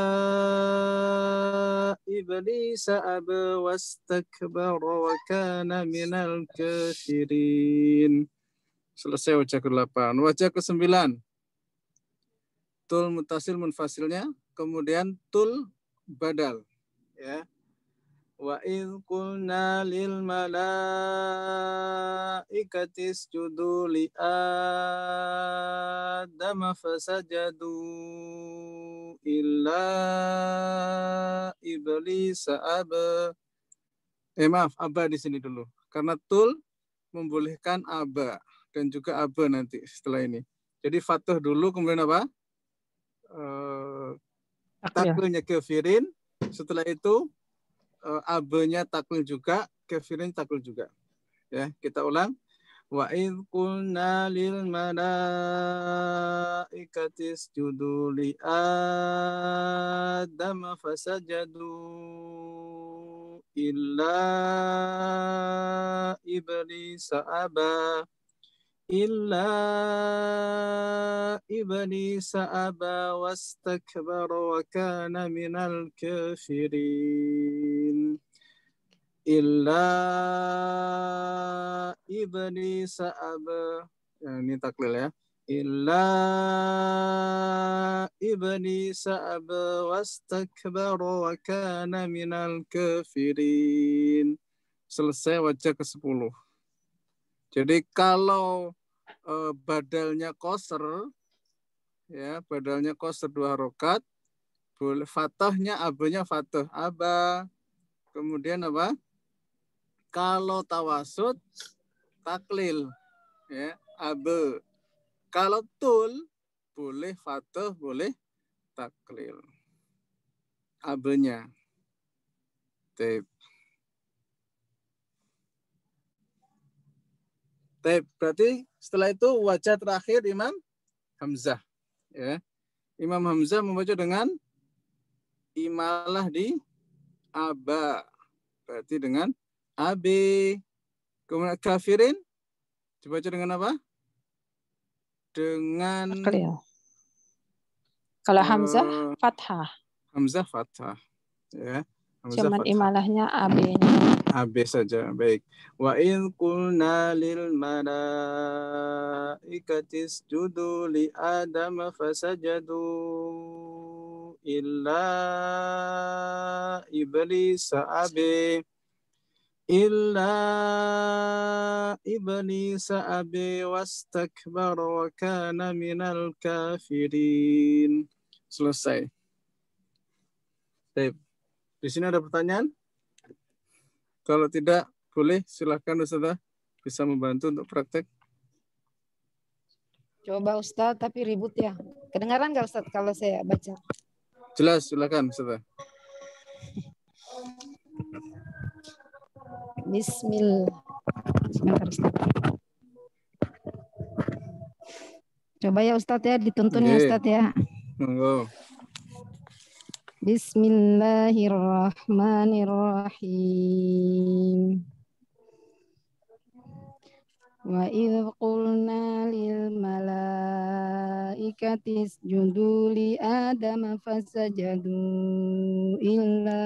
Speaker 1: iblis aba wastakbara wa kana minal kafirin. Selesai wajah ke-delapan. Wajah ke-sembilan. Tul mutasil munfasilnya, kemudian tul badal. Ya. Wa idh qulna lil malaikati isjudu li adama fasajadu illa iblis aba. Eh maaf, aba di sini dulu. Karena tul membolehkan aba. Dan juga aba nanti setelah ini. Jadi fathah dulu, kemudian apa? Uh, taklilnya kefirin. Setelah itu uh, abanya taklil juga, kefirin taklil juga. Ya, kita ulang. Wa idh qulna lil malaikati isjudu li adama fasajadu illa iblis aba illa iblis aba wastakbara wa kana minal kafirin. Illa iblis aba, ya, ini taklil ya. Illa iblis aba wastakbara wa kana minal kafirin. Selesai wajah ke sepuluh. Jadi kalau Uh, badalnya qasr, ya badalnya qasr dua harokat, boleh fathahnya abanya fathah aba, kemudian apa? Kalau tawasud taklil, ya abe. Kalau tul boleh fathah, boleh taklil. Abenya. Tep. Tep. Berarti setelah itu wajah terakhir Imam Hamzah. Ya. Imam Hamzah membaca dengan imalah di aba. Berarti dengan ab, Kemudian kafirin dibaca dengan apa? Dengan
Speaker 4: Taklil. Kalau
Speaker 1: uh,
Speaker 4: hamzah fathah.
Speaker 1: Hamzah fathah. Ya. Hamzah
Speaker 4: Cuman
Speaker 1: fathah.
Speaker 4: imalahnya A B-nya.
Speaker 1: A B saja. Baik. Wa in qulna lil malaikati isjudu li Adam fasajadu illa iblis abi illa iblis abi wastakbara wa kana minal kafirin. Selesai. Baik. Di sini ada pertanyaan? Kalau tidak, boleh silakan Ustazah bisa membantu untuk praktek.
Speaker 5: Coba Ustaz, tapi ribut ya. Kedengaran nggak Ustaz kalau saya baca?
Speaker 1: Jelas, silakan Ustazah.
Speaker 5: Bismillah. Sebentar Ustaz. Coba ya Ustaz ya, dituntun ya Ustaz ya.
Speaker 1: Monggo.
Speaker 5: Bismillahirrahmanirrahim. Wa idh qulna lil malaikati isjudu li Adam fasajadu illa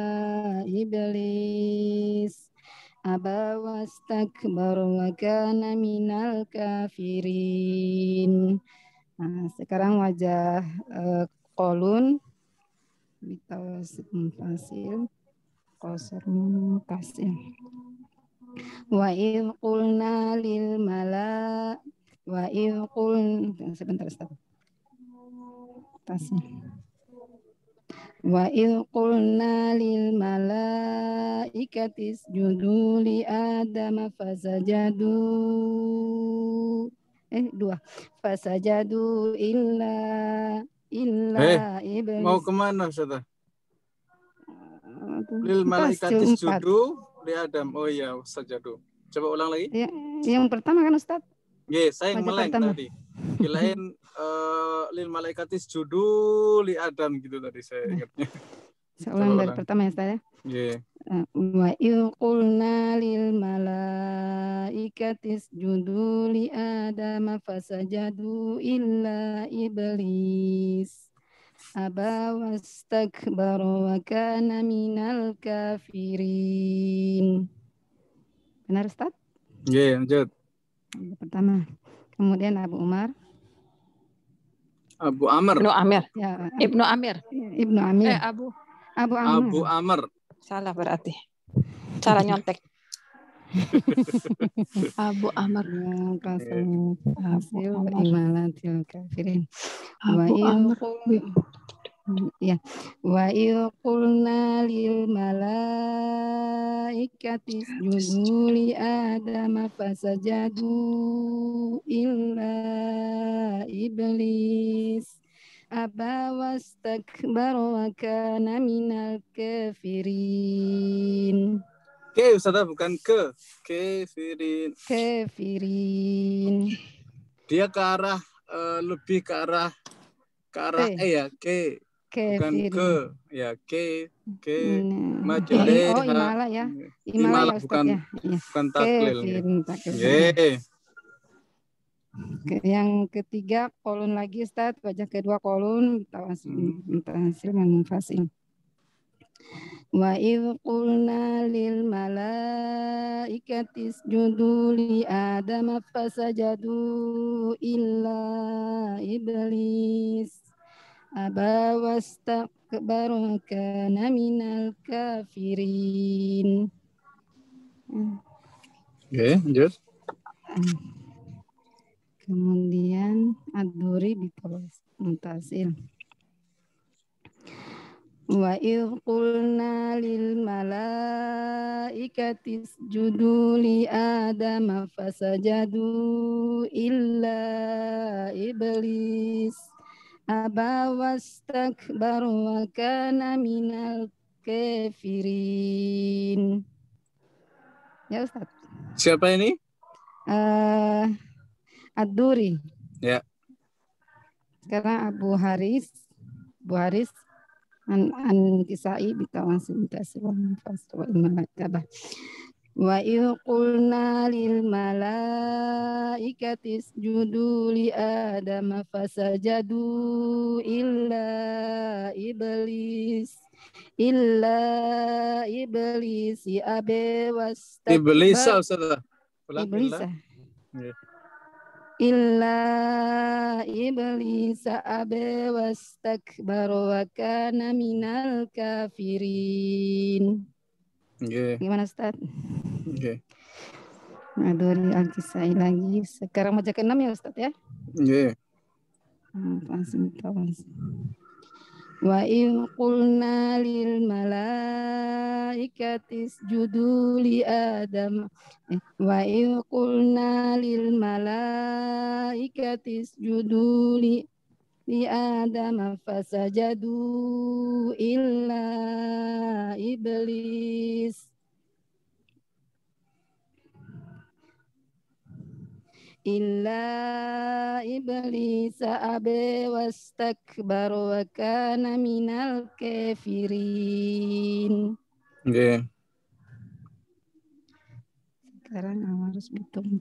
Speaker 5: iblis aba wastakbara wa kana minal kafirin. Nah, sekarang wajah uh, Qolun bitawasit munfasil qasar muntasil. Wa idh qulna lil mala wa idh qul sebentar Ustaz. Tasnya. Wa idh qulna lil malaikati isjudu li Adam fasajadu eh dua fasajadu illa illa
Speaker 1: eh,
Speaker 5: iblis.
Speaker 1: Mau kemana Ustazah? Lil malaikati isjudu li Adam. Oh iya, sajadu. Coba ulang lagi.
Speaker 5: Ya, yang pertama kan Ustaz?
Speaker 1: Iya, saya yang meleng
Speaker 5: pertama.
Speaker 1: tadi. Kirain uh, lil malaikati isjudu li Adam gitu tadi saya ingatnya.
Speaker 5: Saya ulang dari pertama ya Ustaz ya.
Speaker 1: Iya.
Speaker 5: Wa idh qulna lil malaikati isjudu li Adam fasajadu illa iblis aba wastakbara wa kana minal kafirin. Benar Ustaz?
Speaker 1: Iya, lanjut.
Speaker 5: Pertama. Kemudian Abu Umar.
Speaker 1: Abu Amr.
Speaker 4: Ibnu Amir.
Speaker 5: Ya,
Speaker 4: Ibnu Amir.
Speaker 5: Ibnu Amir.
Speaker 4: Eh, Abu.
Speaker 5: Abu Amr.
Speaker 1: Abu Amr.
Speaker 4: Salah berarti. Cara nyontek. Abu Amr.
Speaker 5: Kasal hasil imalatil kafirin.
Speaker 4: Abu Amr.
Speaker 5: Ya, wa idh qulna lil malaikati isjudu li Adam fasajadu illa iblis aba wastakbara wa kana minal kafirin.
Speaker 1: Ke Ustazah, bukan ke. Kafirin.
Speaker 5: Kafirin.
Speaker 1: Dia ke arah uh, lebih ke arah ke arah
Speaker 5: Eh.
Speaker 1: eh ya, ke. Bukan ke, ya ke, ke,
Speaker 5: Hmm.
Speaker 1: majelis.
Speaker 5: Oh, imala ya.
Speaker 1: Imala,
Speaker 5: Imala ya, Ustaz,
Speaker 1: bukan,
Speaker 5: ya. Ya.
Speaker 1: bukan taklil.
Speaker 5: Kefin, taklil.
Speaker 1: Yeah.
Speaker 5: Yang ketiga kolon lagi Ustaz, wajah kedua kolon tawasil mutasil munfasil. Wa idh qulna lil malaikati isjudu li Adam fasajadu illa iblis aba wastakbara wa kana minal kafirin.
Speaker 1: Oke, lanjut.
Speaker 5: Kemudian ad-duri bitawas mutasil. Wa idh qulna lil malaikati isjudu li Adam fasajadu illa iblis aba wastakbara wa kana minal kafirin. Ya Ustaz.
Speaker 1: Siapa ini?
Speaker 5: Uh, Ad-Duri.
Speaker 1: Ya.
Speaker 5: Sekarang Abu Haris. Abu Haris an an kisai bitawasil mutasil wal fasl wal malakabah. Wa idh qulna lil malaikati isjudu li Adama fasajadu illa iblis illa iblis abe
Speaker 1: Iblis
Speaker 5: wastakbar
Speaker 1: Ustaz.
Speaker 5: iblis
Speaker 1: Yeah.
Speaker 5: illa iblis abe wastakbar wa kana minal kafirin.
Speaker 1: Yeah.
Speaker 5: Gimana Ustaz?
Speaker 1: Okay.
Speaker 5: Nah, dari Al-Kisai lagi. Sekarang baca ke enam ya Ustaz ya.
Speaker 1: Yeah.
Speaker 5: Hmm, langsung langsung. Wa in qulna lil malaikati isjudu li Adam. Eh, wa in qulna lil malaikati isjudu li li Adam fasajadu illa iblis illa iblis abe wastakbar wa kana minal kafirin.
Speaker 1: Yeah.
Speaker 5: Sekarang harus hitung.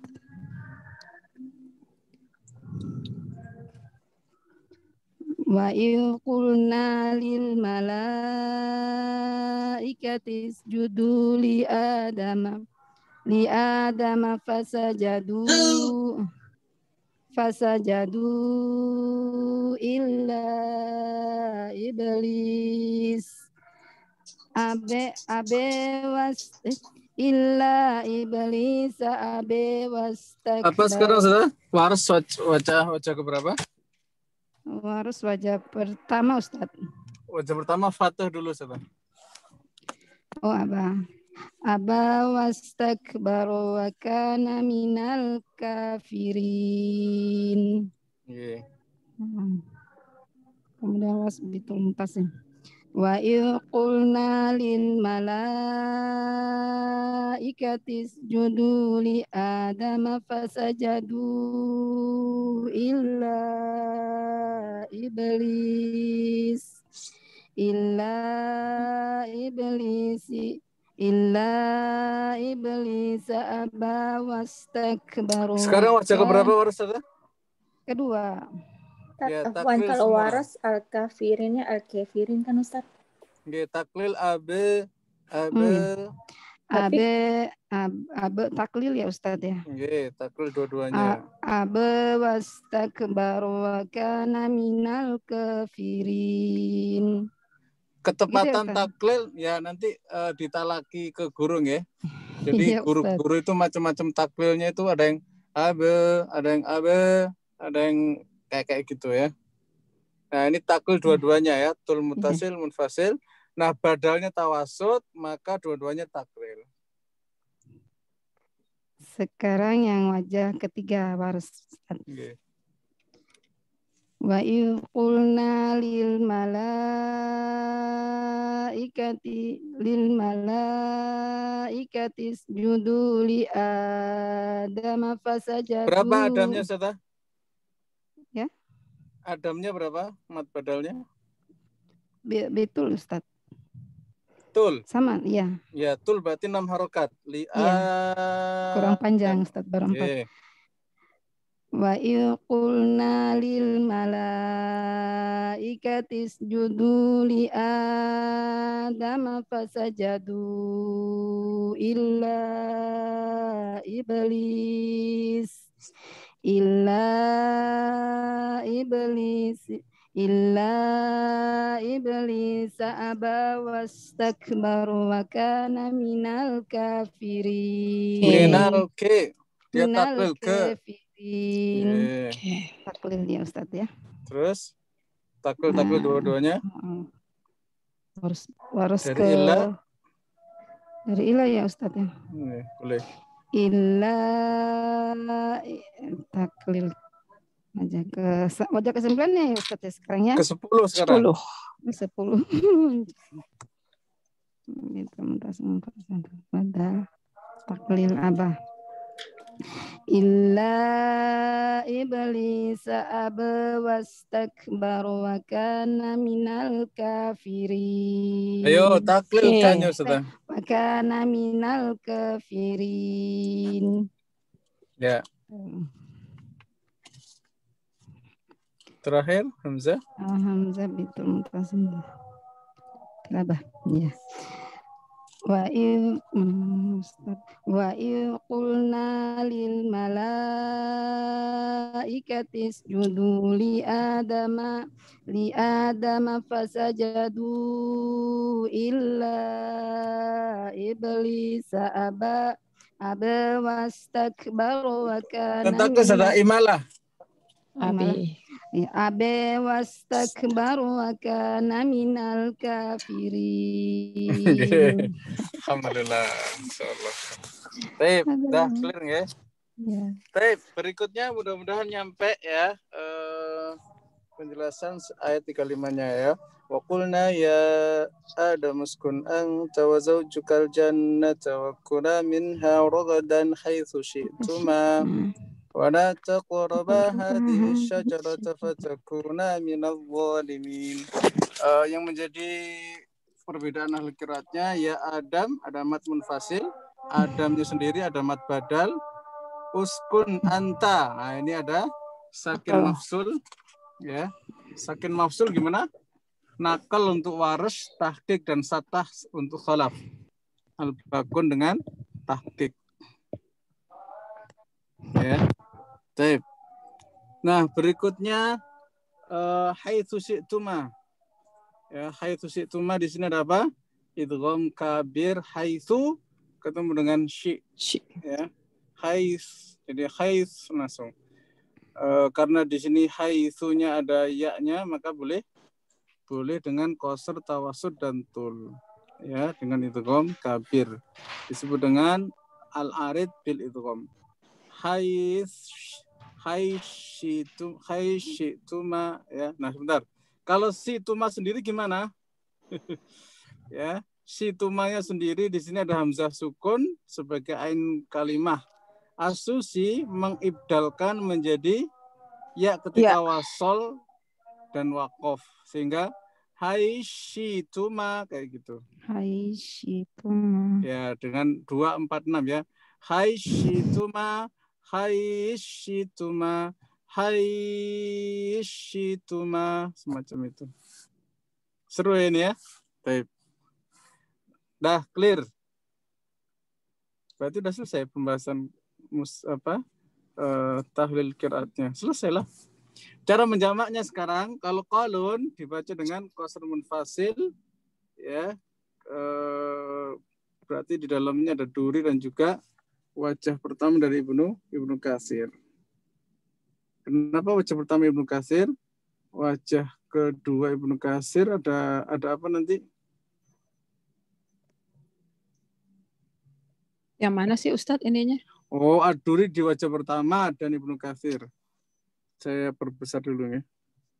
Speaker 5: Wa in qulna lil malaikati isjudu li Adama li Adama fasajadu fasajadu illa iblis abe abe was illa iblis abe wastakbar.
Speaker 1: Apa sekarang Ustaz? Waras wajah wajah ke berapa?
Speaker 5: Harus wajah pertama Ustaz.
Speaker 1: Wajah pertama Fatih dulu Ustaz.
Speaker 5: Oh Abah. Aba wastakbar wa kana minal kafirin.
Speaker 1: Iya.
Speaker 5: Hmm. Kemudian was dituntas ya. Wa idh qulna lil malaikati isjudu li Adama fasajadu illa iblis illa iblis illa iblis aba wastakbar.
Speaker 1: Sekarang wajah ke berapa Waras Ustaz?
Speaker 5: Kedua.
Speaker 1: Ya,
Speaker 6: Afwan,
Speaker 1: taklil
Speaker 6: kalau
Speaker 1: semua.
Speaker 6: waras al-kafirinnya al-kafirin kan Ustaz?
Speaker 1: Nggih, taklil abe abe
Speaker 5: Hmm. Abe ab, abe taklil ya Ustaz ya.
Speaker 1: nggih, taklil dua-duanya.
Speaker 5: Abe wastakbar wa kana minal kafirin.
Speaker 1: Ketepatan
Speaker 5: Gitu ya,
Speaker 1: taklil ya nanti uh, ditalaki ke guru ya. Jadi
Speaker 5: Iya,
Speaker 1: guru-guru itu macam-macam taklilnya itu ada yang abe, ada yang abe, ada yang kayak kayak gitu ya. Nah ini taklil dua-duanya ya, tul mutasil, munfasil. Nah badalnya tawasud, maka dua-duanya taklil.
Speaker 5: Sekarang yang wajah ketiga Waras.
Speaker 1: Okay.
Speaker 5: Wa idh qulna lil malaikati lil malaikati isjudu li Adama fasajadu.
Speaker 1: Berapa adamnya Ustaz?
Speaker 5: Ya.
Speaker 1: Adamnya berapa? Mat badalnya?
Speaker 5: Betul Ustaz.
Speaker 1: Tul.
Speaker 5: Sama, iya.
Speaker 1: Ya, tul berarti enam harokat. Li
Speaker 5: Iya. Kurang panjang Ustaz, baru empat.
Speaker 1: Okay.
Speaker 5: Wa idh qulna lil malaikati isjudu li Adama fasajadu illa iblis illa iblis illa iblis aba wastakbar wa kana minal kafirin.
Speaker 1: Minal ke. Dia
Speaker 5: Minal
Speaker 1: taklil ke.
Speaker 5: kafirin.
Speaker 1: Okay.
Speaker 5: Taklil ya Ustaz ya.
Speaker 1: Terus taklil taklil
Speaker 5: Nah,
Speaker 1: dua-duanya.
Speaker 5: Harus harus
Speaker 1: dari
Speaker 5: ke
Speaker 1: ilah.
Speaker 5: Dari ilah ya Ustaz ya.
Speaker 1: Nih, boleh.
Speaker 5: Illa taklil aja ke wajah ke sembilan ya Ustaz ya sekarang ya.
Speaker 1: Ke sepuluh sekarang.
Speaker 5: Sepuluh. Sepuluh. Itu mentas pada taklil abah. illa iblis aba wastakbar wa kana minal kafirin.
Speaker 1: Ayo taklil
Speaker 4: Oke.
Speaker 1: kanyo sudah.
Speaker 5: Wa kana minal kafirin.
Speaker 1: Ya. Terakhir Hamzah.
Speaker 5: Hamzah bitul mutasim. Kenapa? Ya. Wa il wa il qulna lil malaikati isjudu li adama li adama fasajadu illa iblis aba aba wastakbara wa kana
Speaker 1: Katakan sudah imalah.
Speaker 4: Abi.
Speaker 5: Abe wastakbar wa kana minal kafirin.
Speaker 1: Alhamdulillah, insyaallah. Baik, dah clear ya?
Speaker 5: Ya.
Speaker 1: Baik, berikutnya mudah-mudahan nyampe ya eh, penjelasan ayat tiga puluh lima-nya ya. Wa qulna ya Adam uskun anta wa zawjukal jannata wa kula minha ragadan haitsu syi'tuma. ولا تقربا هذه الشجرة فتكونا من الظالمين. Uh, yang menjadi perbedaan ahli qiraatnya ya Adam ada mat munfasil, Adamnya sendiri ada mat badal, uskun anta. Nah ini ada sakin mafsul ya. Sakin mafsul gimana? Nakal untuk waris, tahqiq dan satah untuk khalaf. Al-bakun dengan tahqiq. Ya. Baik. Nah, berikutnya uh, haitsu syi'tuma. Ya, haitsu syi'tuma di sini ada apa? Idgham kabir haitsu ketemu dengan syi. Ya. Haits. Jadi haits langsung. Uh, karena di sini haitsunya ada ya-nya maka boleh boleh dengan qasr, tawasud dan tul. Ya, dengan idgham kabir. Disebut dengan al-arid bil idgham. Haits Hai syitu hai syituma ya. Nah, sebentar. Kalau situma sendiri gimana? Ya, situmanya sendiri di sini ada hamzah sukun sebagai ain kalimah. Asusi mengibdalkan menjadi ya ketika ya. Wasol dan waqaf sehingga hai syituma kayak gitu.
Speaker 5: Hai syituma.
Speaker 1: Ya, dengan dua empat enam ya. Hai syituma Hai syituma, hai syituma, semacam itu. Seru ini ya. Baik. Dah clear. Berarti udah selesai pembahasan mus apa uh, tahlil qiraatnya. Selesailah. Cara menjamaknya sekarang kalau qalun dibaca dengan qasr munfasil ya. Uh, berarti di dalamnya ada duri dan juga wajah pertama dari Ibnu Ibnu Katsir. Kenapa wajah pertama Ibnu Katsir? Wajah kedua Ibnu Katsir ada ada apa nanti?
Speaker 4: Yang mana sih Ustadz ininya?
Speaker 1: Oh, ad-duri di wajah pertama dan Ibnu Katsir. Saya perbesar dulu ya.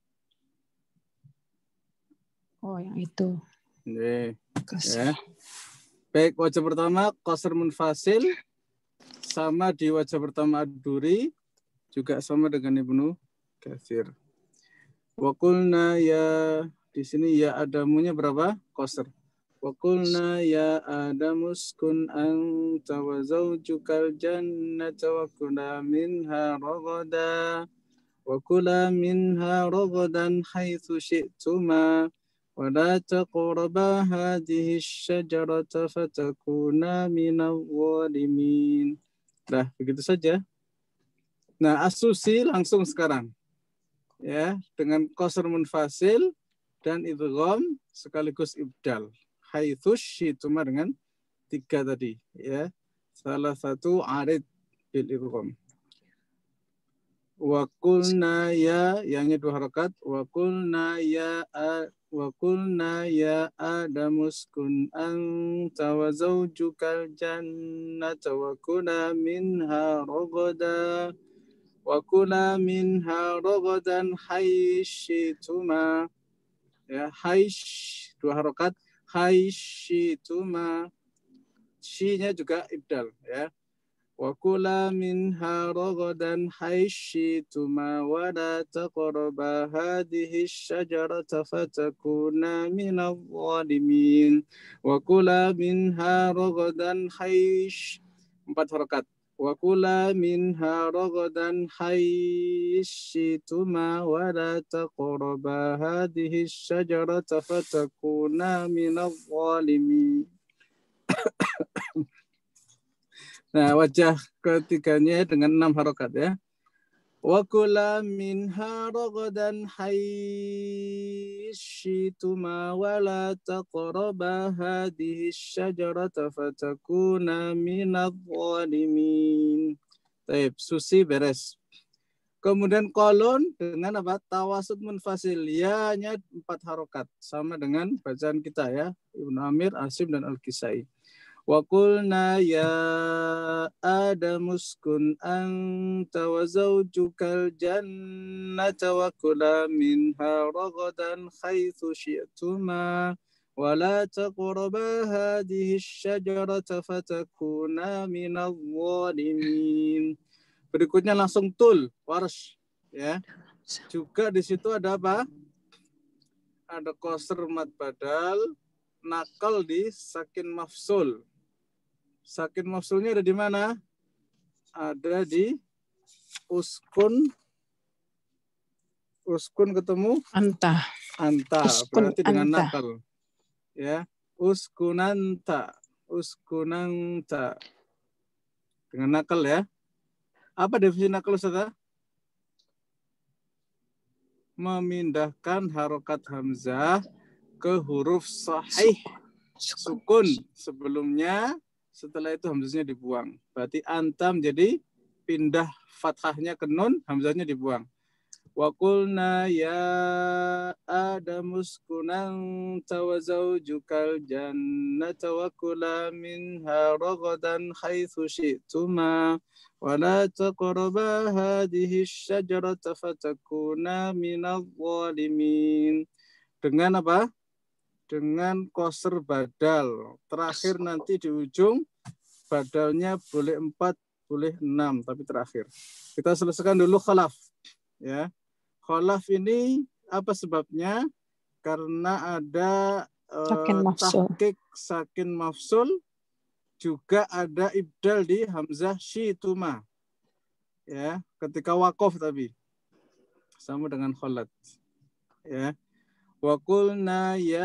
Speaker 4: Oh, yang itu.
Speaker 1: Nih, ya. Baik, wajah pertama qasr munfasil. Sama di wajah pertama ad-duri juga sama dengan Ibnu Katsir. Wa qulna ya di sini ya adamunya berapa? Qasr. Wa qulna ya adamuskun anta wa zawjukal jannata wa kula minha ragada wa kula minha ragadan haitsu syi'tuma wa la taqraba hadhihi asy-syajarata fatakuna minadh dhalimin. Nah, begitu saja. Nah, asusi langsung sekarang. Ya, dengan qasr munfasil dan idgham sekaligus ibdal. Haitsu syituma dengan tiga tadi, ya. Salah satu arid bil idgham. Wa qulna ya, yangnya dua harakat. Wa qulna ya wa qulna ya adamuskun anta wa zawjukal jannata wa kula minha ragada wa kula minha ragadan haitsyituma ya haish dua harakat haitsyituma shi-nya juga ibdal ya وكلا منها رغدا حيث شئتما ولا تقربا هذه الشجرة فتكونا من الظالمين وكلا منها رغدا حيث empat harokat وكلا منها رغدا حيث شئتما ولا تقربا هذه الشجرة فتكونا من الظالمين. Nah, wajah ketiganya dengan enam harokat ya. Wa kula minha ragadan haitsyituma wa la taqraba hadhihi syajarata fatakuna minadh dhalimin. Baik, Susi beres. Kemudian kolon dengan apa? Tawasud munfasil. Ya-nya empat harokat. Sama dengan bacaan kita ya. Ibnu Amir, Asim, dan Al-Kisai. Wa qulna ya Adamu uskun anta wa zawjukal jannata wa kula minha ragadan haitsu syi'tuma wa la taqraba hadhihi asy-syajarata fatakuna minadh dhalimin. Berikutnya langsung tul, Warsh ya. Juga di situ ada apa? Ada qasr mad badal, nakal di sakin mafsul. Sakin mafsulnya ada di mana? Ada di uskun. Uskun ketemu
Speaker 3: Anta.
Speaker 1: Anta.
Speaker 3: Uskun
Speaker 1: Berarti dengan
Speaker 3: anta.
Speaker 1: nakal. Ya. Uskunanta. Uskunanta. Dengan nakal ya. Apa definisi nakal, Ustaz? Memindahkan harokat hamzah ke huruf sahih sukun sebelumnya, setelah itu hamzahnya dibuang. Berarti anta menjadi pindah fathahnya ke nun, hamzahnya dibuang. Wa qulna ya Adamu uskun anta wa zawjukal jannata wa kula minha ragadan haitsu syi'tuma wa la taqraba hadhihi asy-syajarata fatakuna minadh dhalimin. Dengan apa? Dengan qasr badal. Terakhir nanti di ujung badalnya boleh empat, boleh enam, tapi terakhir. Kita selesaikan dulu khalaf. Ya. Khalaf ini apa sebabnya? Karena ada
Speaker 3: Sakin mafsul.
Speaker 1: tahqiq sakin mafsul, juga ada ibdal di hamzah syi'tuma. Ya, ketika waqaf tapi sama dengan khalat. Ya. Wa qulna ya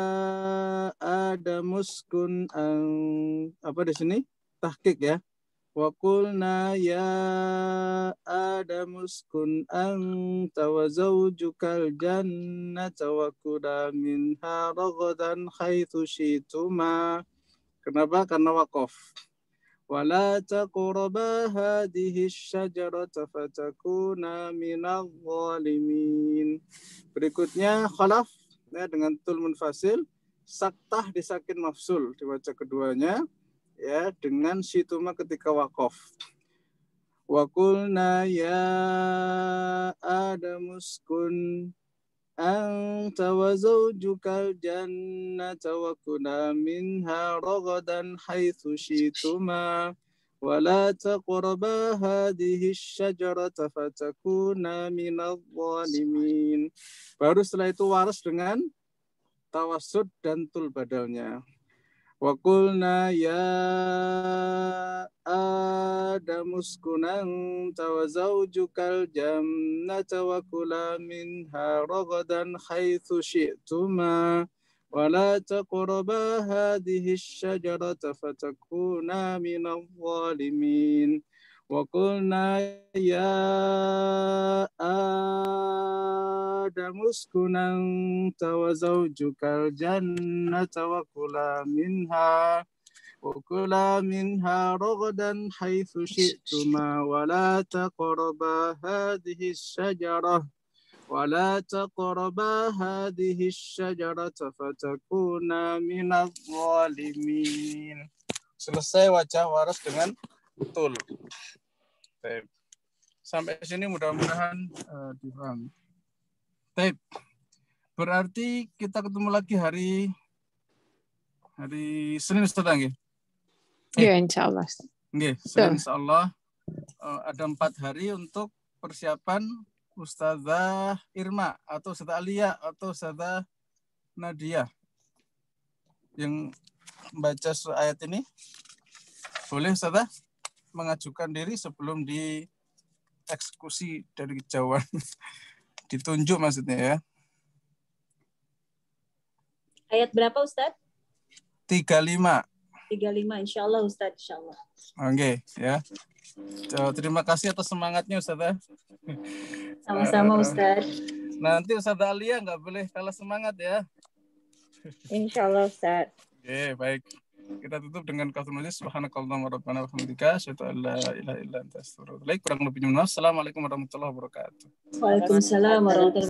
Speaker 1: Adamu uskun ang apa di sini? Tahqiq ya. Wa qulna ya Adamu uskun anta wa zawjukal jannata wa kula minha ragadan haitsu syi'tuma. Kenapa? Karena waqaf. Wa la taqraba hadhihi asy-syajarata fatakuna minadh dhalimin. Berikutnya khalaf ya, dengan tul munfasil, saktah disakin mafsul dibaca keduanya ya, dengan syituma ketika waqaf. Wa qulna ya Adamu uskun anta wa zawjukal jannata wa kula minha ragadan haitsu syi'tuma wa la taqraba hadhihi asy-syajarata fatakuna minadh dhalimin. Baru setelah itu waras dengan tawassud dan tul badalnya. Wa qulna ya Adamu uskun anta wa zawjukal jannata wa kula minha ragadan haitsu syi'tuma wa la taqraba hadhihi asy-syajarata fatakuna minadh dhalimin. Wa qulna ya Adamu uskun anta wa zawjukal jannata wa kula minha wa kula minha ragadan haitsu syi'tuma wa la taqraba hadhihi asy-syajarah wa la taqraba hadhihi asy-syajarata fatakuna minadh dhalimin. Selesai wajah waras dengan tul. Baik. Sampai sini mudah-mudahan uh, dipahami. Baik. Berarti kita ketemu lagi hari hari Senin, Ustaz Anggi.
Speaker 3: Iya, insya Allah.
Speaker 1: Nggih, Senin insyaallah uh, ada empat hari untuk persiapan Ustazah Irma atau Ustazah Alia atau Ustazah Nadia yang membaca ayat ini. Boleh Ustazah mengajukan diri sebelum dieksekusi dari kejauhan. Ditunjuk maksudnya ya.
Speaker 6: Ayat berapa Ustaz?
Speaker 1: tiga puluh lima.
Speaker 6: tiga puluh lima insyaallah Ustaz, insyaallah.
Speaker 1: Oke, ya. Terima kasih atas semangatnya Ustazah.
Speaker 6: Sama-sama Ustaz.
Speaker 1: Nanti Ustazah Alia nggak boleh kalah semangat ya.
Speaker 6: Insyaallah Ustaz.
Speaker 1: Oke, baik. Kita tutup dengan kafir majlis. Subhanakallahumma rabbana wa bihamdika asyhadu an la ilaha illa anta astaghfiruka wa atubu ilaik. Kurang lebihnya mohon maaf. Assalamualaikum warahmatullahi wabarakatuh.
Speaker 6: Waalaikumsalam warahmatullahi